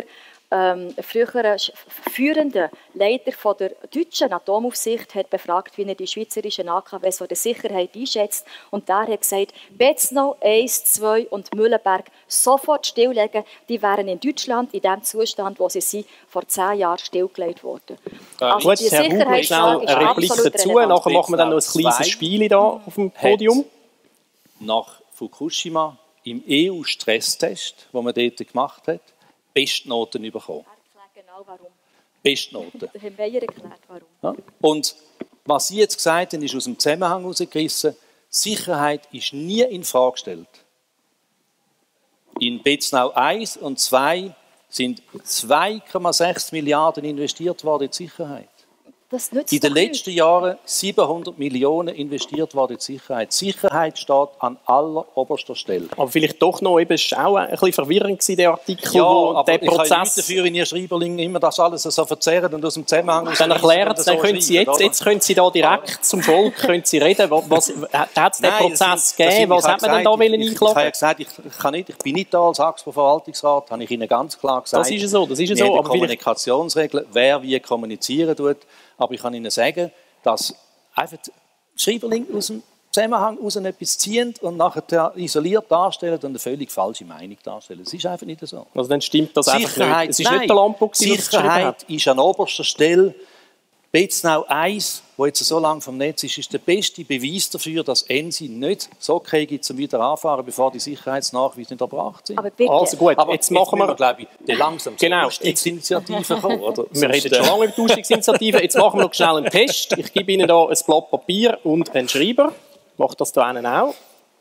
Ähm, ein früherer führender Leiter von der deutschen Atomaufsicht hat befragt, wie er die schweizerischen A K Ws von der Sicherheit einschätzt. Und der hat gesagt, Bezno, eins, zwei und Mühlenberg sofort stilllegen. Die wären in Deutschland in dem Zustand, wo sie sind, vor zehn Jahren stillgelegt wurden. Also gut, Herr Huber, schnell eine Replik dazu. Nachher machen wir dann noch ein kleines Spiel hier auf dem Podium. Nach Fukushima im E U-Stresstest, den man dort gemacht hat, Bestnoten bekommen. Er erklärt genau warum. Bestnoten. Der Herr Meyer erklärt warum. Ja. Und was Sie jetzt gesagt haben, ist aus dem Zusammenhang herausgerissen, Sicherheit ist nie in Frage gestellt. In Betznau eins und zwei sind zwei Komma sechs Milliarden investiert worden in die Sicherheit. Das nützt In den doch letzten Jahren siebenhundert Millionen investiert worden in die Sicherheit. Sicherheit steht an aller oberster Stelle. Aber vielleicht doch noch, eben, es war auch ein bisschen verwirrend gewesen, der Artikel, Ja, wo aber der ich Prozess... kann nicht dafür in Ihr Schreiberling immer das alles so verzerren und aus dem Zusammenhang... Dann erklären Sie, dann können Sie jetzt, jetzt können Sie da direkt zum Volk können Sie reden. Was, hat es den Nein, Prozess das sind, gegeben? das Was hat man denn da ich, wollen ich, ich, ich habe ja einklagen? gesagt, ich, ich, kann nicht, ich bin nicht da als Axpo-Verwaltungsrat, habe ich Ihnen ganz klar gesagt. Das ist ja so, das ist ja Wir so. haben Aber vielleicht, Kommunikationsregeln, wer wie kommunizieren tut. Aber ich kann Ihnen sagen, dass einfach Schreiberling aus dem Zusammenhang aus etwas ziehen und nachher isoliert darstellen und eine völlig falsche Meinung darstellen. Es ist einfach nicht so. also dann stimmt das einfach Sicherheit, nicht. Es ist nein, nicht der Lampo, der das geschrieben hat. Sicherheit ist an oberster Stelle. Betznau eins, wo jetzt so lange vom Netz ist, ist der beste Beweis dafür, dass ENSI nicht so kriegt, zum wieder anfahren, bevor die Sicherheitsnachweise nicht erbracht sind. Aber bitte. Also gut, Aber jetzt machen wir... glaube ich, der langsam Genau, zur Ausstiegsinitiative kommen, oder? Wir reden schon lange über die Ausstiegsinitiative. Jetzt machen wir noch schnell einen Test. Ich gebe Ihnen hier ein Blatt Papier und einen Schreiber. Ich mache das hier hinten auch.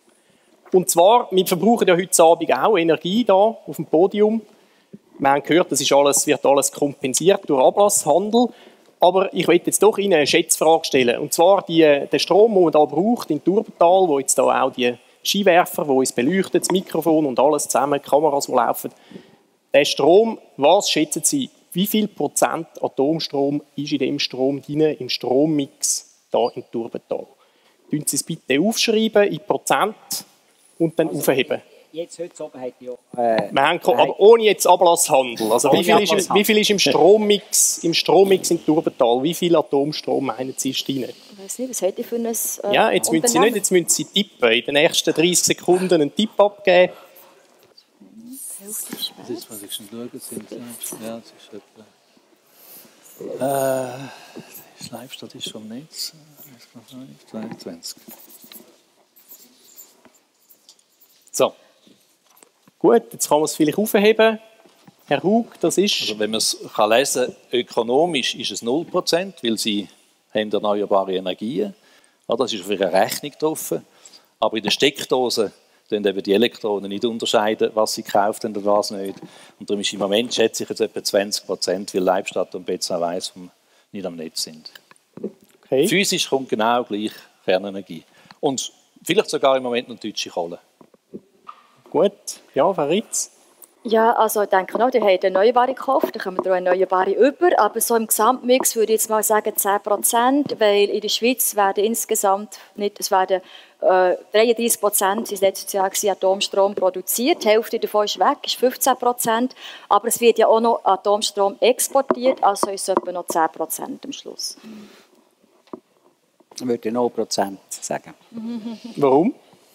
Und zwar, wir verbrauchen ja heute Abend auch Energie hier auf dem Podium. Wir haben gehört, das ist alles, wird alles kompensiert durch Ablasshandel. Aber ich möchte jetzt doch Ihnen eine Schätzfrage stellen. Und zwar die, den Strom, den man hier braucht in Turbental, wo jetzt da auch die Skiwerfer, die uns beleuchten, das Mikrofon und alles zusammen, die Kameras, die laufen. Der Strom, was schätzen Sie, wie viel Prozent Atomstrom ist in dem Strom drin, im Strommix hier in Turbental? Können Sie es bitte aufschreiben in Prozent und dann also, aufheben? Jetzt heute oben hat ja... Äh, Wir haben, aber ohne jetzt Ablasshandel. Also wie viel, ist, im, wie viel ist im Strommix, im Strommix in Turbental? Wie viel Atomstrom meinen Sie ist drin? Ich weiß nicht, was heute für ein äh, Ja, jetzt müssen Sie nicht, jetzt müssen Sie tippen. In den nächsten dreißig Sekunden einen Tipp abgeben. Das ist, was ich schon durchgesehen habe. Ja, das ist etwa... Äh, die Schleifstadt ist vom Netz. zweiundzwanzig. So. Gut, jetzt kann man es vielleicht aufheben. Herr Hug, das ist... Also wenn man es kann lesen, ökonomisch ist es null Prozent, weil sie haben erneuerbare Energien. Ja, das ist auf ihrer Rechnung drauf. Aber in der Steckdose können eben die Elektronen nicht unterscheiden, was sie gekauft haben und was nicht. Und darum ist im Moment, schätze ich jetzt etwa zwanzig Prozent, weil Leibstadt und Betznau eins nicht am Netz sind. Okay. Physisch kommt genau gleich Kernenergie. Und vielleicht sogar im Moment noch deutsche Kohle. Gut, ja, Frau Ritz. Ja, also ich denke noch, die haben Erneuerbare gekauft, da kommen wir Erneuerbare über, aber so im Gesamtmix würde ich jetzt mal sagen zehn Prozent, weil in der Schweiz werden insgesamt nicht, es werden äh, dreiunddreißig Prozent ist letztes Jahr Atomstrom produziert, die Hälfte davon ist weg, ist fünfzehn Prozent, aber es wird ja auch noch Atomstrom exportiert, also ist es etwa noch zehn Prozent am Schluss. Ich würde null Prozent sagen. Warum?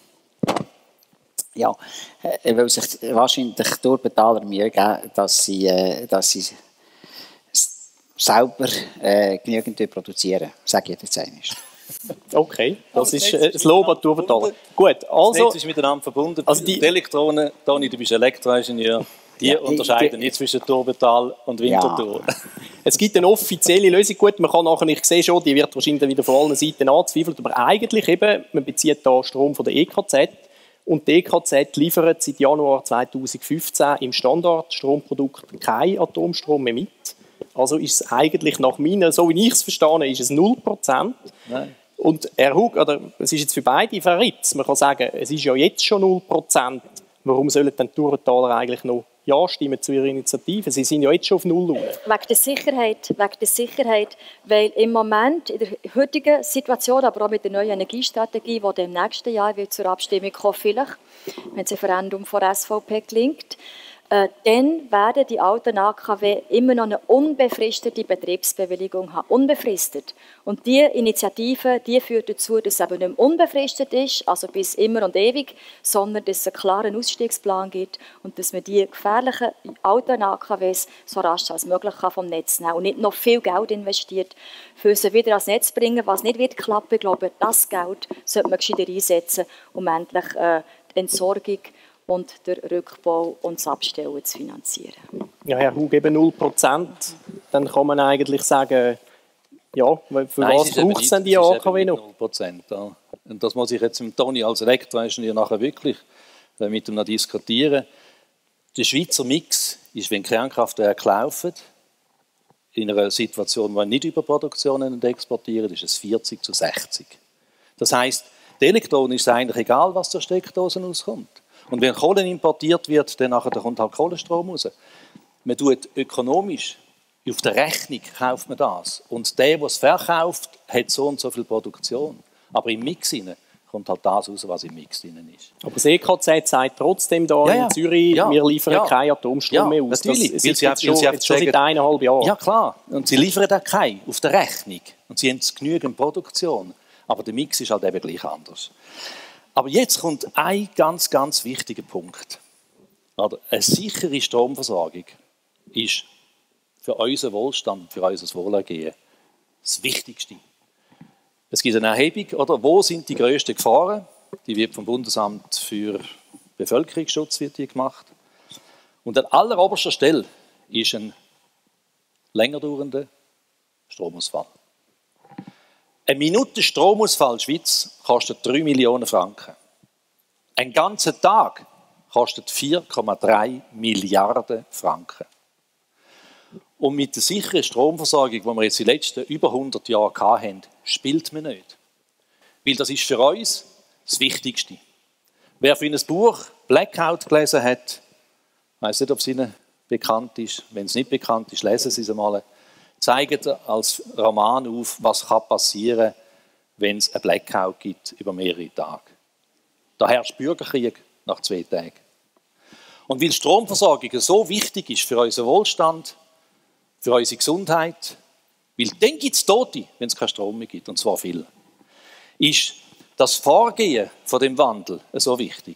Ja, äh, weil sich wahrscheinlich die Turbentaler Mühe geben, dass sie, äh, dass sie selber äh, genügend produzieren, sage ich jetzt einmal. Okay, das ist äh, das Lob an die Turbentaler. Gut, also... Das Netz ist miteinander verbunden. Also die, die Elektronen, Toni, du bist Elektroingenieur, die ja, unterscheiden die, nicht zwischen Turbental und Winterthur. Ja. Es gibt eine offizielle Lösung. Gut, man kann nachher, ich sehe schon, die wird wahrscheinlich wieder von allen Seiten angezweifelt, aber eigentlich eben, man bezieht da Strom von der E K Z. Und die E K Z liefert seit Januar zweitausendfünfzehn im Standardstromprodukt kein Atomstrom mehr mit. Also ist es eigentlich nach meiner, so wie ich es verstehe, ist es null Prozent. Nein. Und Herr Hug, oder es ist jetzt für beide verritzt. Man kann sagen, es ist ja jetzt schon null Prozent. Warum sollen dann die Turbentaler eigentlich noch Ja stimmen zu ihrer Initiative? Sie sind ja jetzt schon auf Null. Wegen der Sicherheit, wegen der Sicherheit, weil im Moment, in der heutigen Situation, aber auch mit der neuen Energiestrategie, die im nächsten Jahr wird zur Abstimmung kommen, vielleicht, wenn das Referendum von der S V P gelingt, äh, dann werden die alten A K W immer noch eine unbefristete Betriebsbewilligung haben. Unbefristet. Und diese Initiative die führt dazu, dass es eben nicht mehr unbefristet ist, also bis immer und ewig, sondern dass es einen klaren Ausstiegsplan gibt und dass man die gefährlichen alten A K Ws so rasch als möglich vom Netz nehmen und nicht noch viel Geld investiert, für sie wieder ans Netz bringen, was nicht wird klappen. Ich glaube, das Geld sollte man gescheiter einsetzen, um endlich äh, die Entsorgung und den Rückbau und das Abstellen zu finanzieren. Ja, Herr Hug, eben null Prozent. Dann kann man eigentlich sagen, ja, für Nein, was braucht es denn die A K W noch? null Prozent. Ja. Und das muss ich jetzt mit Toni als Elektroingenieur nachher wirklich mit ihm noch diskutieren. Der Schweizer Mix ist, wenn Kernkraftwerke laufen, in einer Situation, wo wir nicht Überproduktionen und exportieren, ist es vierzig zu sechzig. Das heisst, die Elektronen ist es eigentlich egal, was der Steckdosen auskommt. Und wenn Kohle importiert wird, dann nachher, da kommt halt Kohlenstrom raus. Man tut ökonomisch, auf der Rechnung kauft man das. Und der, der es verkauft, hat so und so viel Produktion. Aber im Mix hinein kommt halt das raus, was im Mix drin ist. Aber das E K Z sagt trotzdem da ja, ja. in Zürich, ja. wir liefern ja. keinen Atomstrom ja, mehr aus. Natürlich, das weil ist sie jetzt schon, schon, jetzt schon seit eineinhalb Jahren. Ja, klar. Und sie liefern auch keinen auf der Rechnung. Und sie haben genügend Produktion. Aber der Mix ist halt eben gleich anders. Aber jetzt kommt ein ganz, ganz wichtiger Punkt. Eine sichere Stromversorgung ist für unseren Wohlstand, für unser Wohlergehen das Wichtigste. Es gibt eine Erhebung, oder wo sind die grössten Gefahren? Die wird vom Bundesamt für Bevölkerungsschutz wird die gemacht. Und an alleroberster Stelle ist ein länger dauernder Stromausfall. Eine Minute Stromausfall in der Schweiz kostet drei Millionen Franken. Ein ganzer Tag kostet vier Komma drei Milliarden Franken. Und mit der sicheren Stromversorgung, die wir jetzt in den letzten über hundert Jahren hatten, spielt man nicht. Weil das ist für uns das Wichtigste. Wer für ein Buch Blackout gelesen hat, ich weiss nicht, ob es Ihnen bekannt ist. Wenn es nicht bekannt ist, lesen Sie es einmal. Zeigt als Roman auf, was passieren kann, wenn es einen Blackout gibt über mehrere Tage. Da herrscht Bürgerkrieg nach zwei Tagen. Und weil Stromversorgung so wichtig ist für unseren Wohlstand, für unsere Gesundheit, weil dann gibt es Tote, wenn es keinen Strom mehr gibt, und zwar viel, ist das Vorgehen von dem Wandel so wichtig.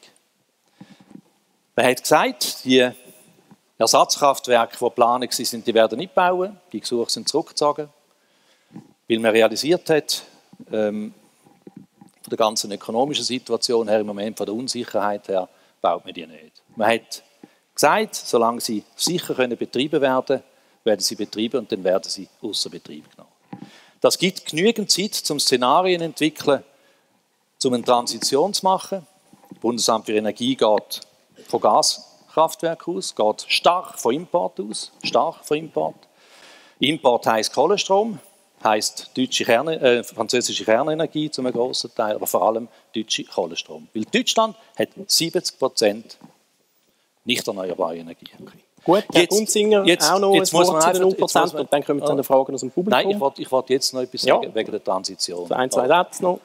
Man hat gesagt, die Ersatzkraftwerke, die geplant sind, die werden nicht bauen, die Gesuche sind zurückgezogen, weil man realisiert hat, ähm, von der ganzen ökonomischen Situation her, im Moment von der Unsicherheit her, baut man die nicht. Man hat gesagt, solange sie sicher können betrieben werden, werden sie betrieben und dann werden sie außer Betrieb genommen. Das gibt genügend Zeit, zum Szenarien zu entwickeln, um eine Transition zu machen. Das Bundesamt für Energie geht von Gaskraftwerken aus, geht stark von Import aus, stark von Import. Import heisst Kohlenstrom, heisst deutsche Kerne, äh, französische Kernenergie zum grossen Teil, aber vor allem deutsche Kohlenstrom. Weil Deutschland hat siebzig Prozent nicht erneuerbare Energie. Okay. Gut, Herr jetzt, Gunzinger, jetzt, auch noch jetzt muss man zu einfach, den null Prozent man, und dann kommen wir zu den Fragen aus dem Publikum. Nein, ich wollte ich wollt jetzt noch etwas ja. sagen wegen der Transition. So ein, zwei Sätze noch.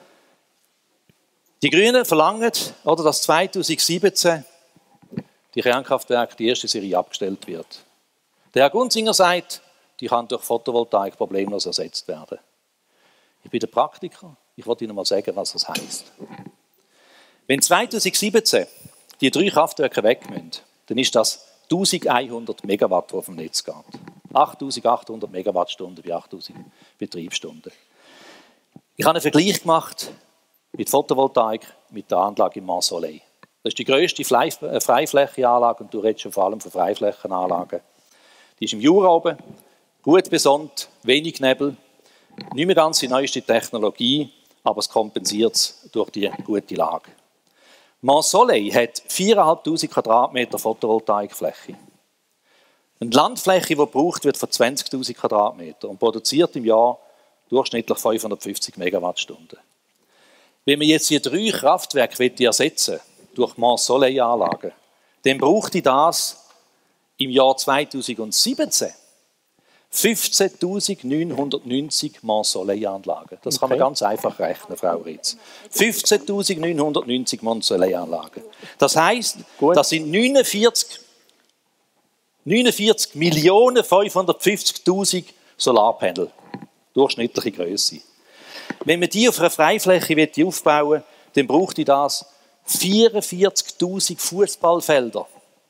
Die Grünen verlangen, oder, dass zweitausendsiebzehn die Kernkraftwerke, die erste Serie, abgestellt wird. Der Herr Gunzinger sagt, die kann durch Photovoltaik problemlos ersetzt werden. Ich bin der Praktiker, ich wollte Ihnen mal sagen, was das heisst. Wenn zweitausendsiebzehn die drei Kraftwerke weg müssen, dann ist das eintausendeinhundert Megawatt, die auf dem Netz geht. achttausendachthundert Megawattstunden bei achttausend Betriebsstunden. Ich habe einen Vergleich gemacht mit Photovoltaik, mit der Anlage im Mont Soleil. Das ist die grösste Freiflächenanlage und du redest schon vor allem von Freiflächenanlagen. Die ist im Jura oben, gut besonnt, wenig Nebel, nicht mehr ganz die neueste Technologie, aber es kompensiert es durch die gute Lage. Mont Soleil hat viertausendfünfhundert Quadratmeter Photovoltaikfläche. Eine Landfläche, die gebraucht wird, von zwanzigtausend Quadratmeter und produziert im Jahr durchschnittlich fünfhundertfünfzig Megawattstunden. Wenn man jetzt hier drei Kraftwerke ersetzen durch Mont Soleil-Anlagen, dann braucht ich das im Jahr zweitausendsiebzehn fünfzehntausendneunhundertneunzig Mont Soleil-Anlagen. Das okay. kann man ganz einfach rechnen, Frau Ritz. fünfzehntausendneunhundertneunzig Mont Soleil-Anlagen. Das heisst, Gut. das sind neunundvierzig neunundvierzig Millionen fünfhundertfünfzigtausend Solarpanel. Durchschnittliche Größe. Wenn man die auf einer Freifläche aufbauen will, dann braucht die das vierundvierzigtausend Fußballfelder.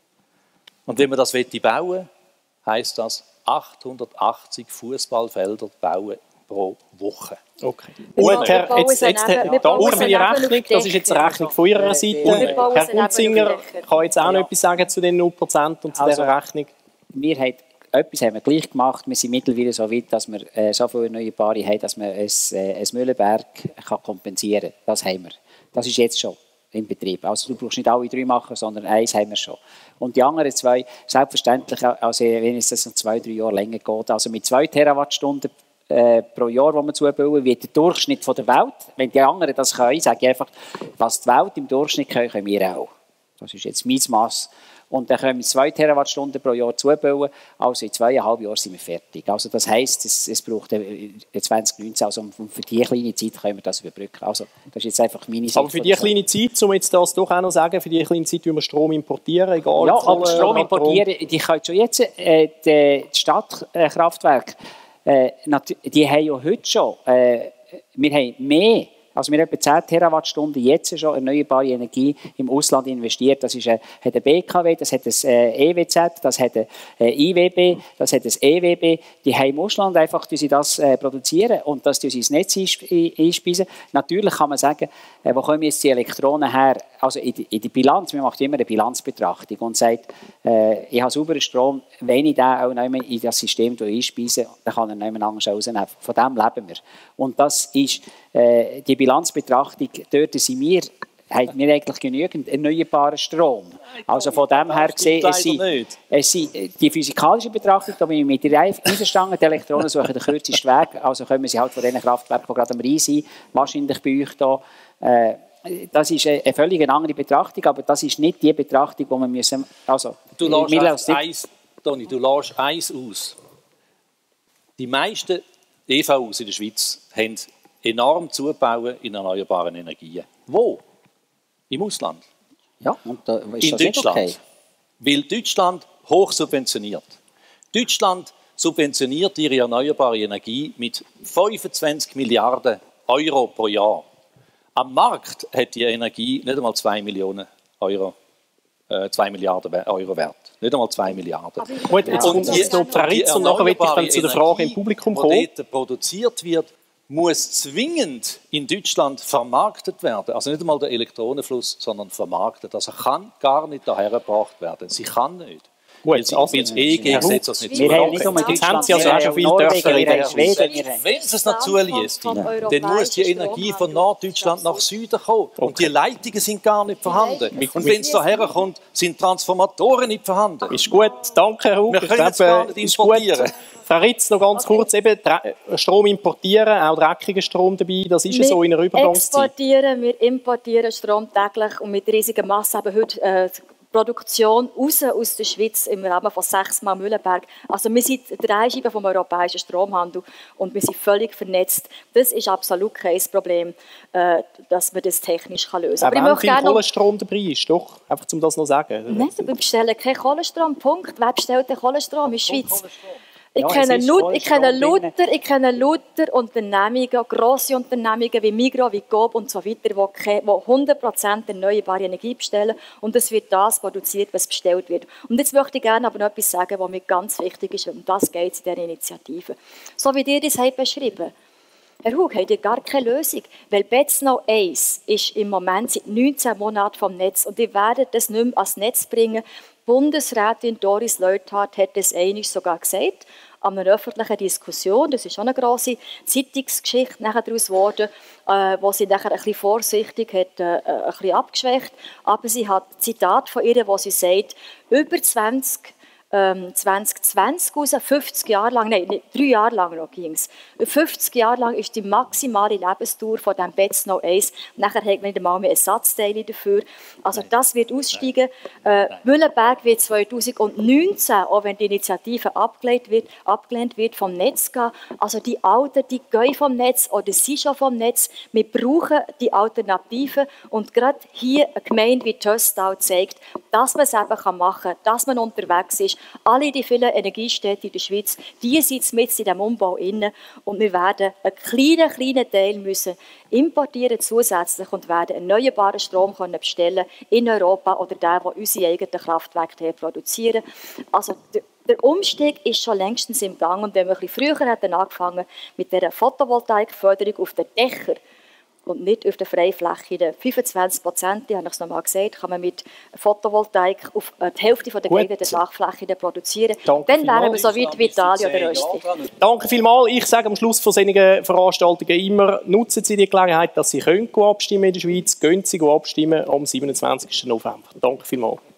Und wenn man das bauen will, heisst das achthundertachtzig Fußballfelder bauen pro Woche. Okay. Gut, Herr, jetzt, jetzt, wir danke für die Rechnung. Das ist jetzt eine Rechnung von Ihrer Seite. Herr Gunzinger kann jetzt auch noch etwas sagen zu den null Prozent und zu Also, dieser Rechnung. Wir haben, etwas haben wir gleich gemacht. Wir sind mittlerweile so weit, dass wir äh, so viele Erneuerbare haben, dass man ein, äh, ein Mühlenberg kann kompensieren kann. Das haben wir. Das ist jetzt schon im Betrieb. Also du brauchst nicht alle drei machen, sondern eins haben wir schon. Und die anderen zwei, selbstverständlich, also wenn es das noch zwei, drei Jahre länger geht, also mit zwei Terawattstunden äh, pro Jahr, die wir zubauen, wird der Durchschnitt von der Welt, wenn die anderen das können, sage ich einfach, was die Welt im Durchschnitt können, können wir auch. Das ist jetzt mein Mass. Und dann können wir zwei Terawattstunden pro Jahr zubauen. Also in zweieinhalb Jahren sind wir fertig. Also das heisst, es, es braucht zwanzig neunzehn, also für diese kleine Zeit können wir das überbrücken. Also das ist jetzt einfach meine Sicht. Aber für diese kleine Zeit, um jetzt das doch auch noch sagen, für diese kleine Zeit müssen wir Strom importieren, egal. Ja, aber Strom importieren, die können schon jetzt, äh, die Stadtkraftwerke, äh, die haben ja heute schon, äh, wir haben mehr. Also wir haben etwa zehn Terawattstunden jetzt schon erneuerbare Energie im Ausland investiert. Das ist ein, hat ein B K W, das hat ein äh, E W Z, das hat ein äh, I W B, das hat ein E W B. Die haben im Ausland einfach die sie das äh, produzieren und das sie ins Netz einspeisen. Natürlich kann man sagen, äh, wo kommen jetzt die Elektronen her? Also in die, in die Bilanz, man macht immer eine Bilanzbetrachtung und sagt, äh, ich habe sauberen Strom, wenn ich den auch in das System einspeise, dann kann er niemand anders rausnehmen. Von dem leben wir. Und das ist äh, die Bilanzbetrachtung, dort sind wir, haben wir eigentlich genügend erneuerbaren Strom. Also von dem her gesehen, es sind, es sind die physikalische Betrachtung, da bin ich mit dir einverstanden, die Elektronen suchen den kürzesten Weg, also können sie halt von diesen Kraftwerken, die gerade am Rhein sind, wahrscheinlich bei euch da, äh, das ist eine völlig andere Betrachtung, aber das ist nicht die Betrachtung, die wir müssen, also... Du lässt eins, Toni, du lässt eins aus. Die meisten E V Us in der Schweiz haben enorm zubauen in erneuerbaren Energien. Wo? Im Ausland. Ja, und da ist in das Deutschland. Okay. Weil Deutschland hoch subventioniert. Deutschland subventioniert ihre erneuerbare Energie mit fünfundzwanzig Milliarden Euro pro Jahr. Am Markt hat die Energie nicht einmal zwei Millionen Euro, äh, zwei Milliarden Euro wert. Nicht einmal zwei Milliarden. Gut, jetzt kommt jetzt noch Frau Ritz und nachher möchte ich dann zu der Frage im Publikum kommen. Die dort produziert wird, muss zwingend in Deutschland vermarktet werden. Also nicht einmal der Elektronenfluss, sondern vermarktet. Also kann gar nicht dahergebracht werden. Sie kann nicht. Gut, weil, sie, also, weil das E E G-Gesetz das nicht zulässt. Wir haben nicht nur in Deutschland, haben Sie also auch schon viel dürfen reden. Wenn es es noch zulässt, dann muss die Energie von Norddeutschland nach Süden kommen. Okay. Und die Leitungen sind gar nicht vorhanden. Und wenn es daher kommt, sind Transformatoren nicht vorhanden. Ist gut, danke Herr Hug. Wir können es gar nicht importieren. Frau Ritz, noch ganz okay. kurz, eben Strom importieren, auch dreckigen Strom dabei, das ist ja so in einer Übergangszeit. Wir exportieren, wir importieren Strom täglich und mit riesiger Masse haben heute äh, Produktion raus aus der Schweiz im Rahmen von sechsmal Mühlenberg. Also wir sind drei Scheiben vom europäischen Stromhandel und wir sind völlig vernetzt. Das ist absolut kein Problem, äh, dass man das technisch lösen kann. Aber wie viel Kohlenstrom dabei ist, doch, einfach um das noch zu sagen. Nein, wir bestellen keinen Kohlenstrom, Punkt. Wer bestellt den Kohlenstrom in der Schweiz? Ich, Ja, kenne Lut, ich kenne Kohlenstrom Luther, ich kenne Luther Unternehmungen, grosse Unternehmungen wie Migros, wie Coop und so weiter, die hundert Prozent erneuerbare Energie bestellen und es wird das produziert, was bestellt wird. Und jetzt möchte ich gerne aber noch etwas sagen, was mir ganz wichtig ist, und um das geht es in dieser Initiative. So wie ihr das habt beschrieben, Herr Hug, habt ihr gar keine Lösung, weil BETSNO eins ist im Moment seit neunzehn Monaten vom Netz und ihr werdet das nicht mehr ans Netz bringen. Bundesrätin Doris Leuthard hat das einmal sogar gesagt, an einer öffentlichen Diskussion. Das ist schon eine grosse Zeitungsgeschichte nachher daraus geworden, äh, wo sie nachher ein bisschen vorsichtig hat, äh, ein bisschen abgeschwächt. Aber sie hat ein Zitat von ihr, wo sie sagt, über zwanzig Ähm, zwanzig zwanzig raus, fünfzig Jahre lang, nein, nicht, drei Jahre lang noch ging es. fünfzig Jahre lang ist die maximale Lebensdauer von diesem BETSNO eins. Nachher hat man nicht einmal mehr Ersatzteile dafür. Also das wird aussteigen. Äh, Mühlenberg wird zwanzig neunzehn, auch wenn die Initiative abgelehnt wird, abgelehnt wird, vom Netz gehen. Also die Alten, die gehen vom Netz oder sind schon vom Netz. Wir brauchen die Alternativen. Und gerade hier eine Gemeinde wie Töstal zeigt, dass man es eben machen kann, dass man unterwegs ist, Alle die vielen Energiestädte in der Schweiz, die sind mit in diesem Umbau inne und wir werden einen kleinen, kleinen Teil müssen importieren zusätzlich und werden erneuerbaren Strom können bestellen in Europa oder der, der unsere eigenen Kraftwerke produzieren. Also der, der Umstieg ist schon längstens im Gang und wenn wir ein bisschen früher hätten angefangen mit der Photovoltaikförderung auf den Dächern und nicht auf der Freifläche, die fünfundzwanzig Prozent, die habe ich es nochmal gesagt, kann man mit Photovoltaik auf die Hälfte der geeigneten Dachfläche produzieren. Danke Dann wären vielmals. wir so weit wie Italien oder Österreich. Danke vielmals. Ich sage am Schluss von solchen Veranstaltungen immer, nutzen Sie die Gelegenheit, dass Sie können abstimmen in der Schweiz. Gehen Sie abstimmen am siebenundzwanzigsten November. Danke vielmals.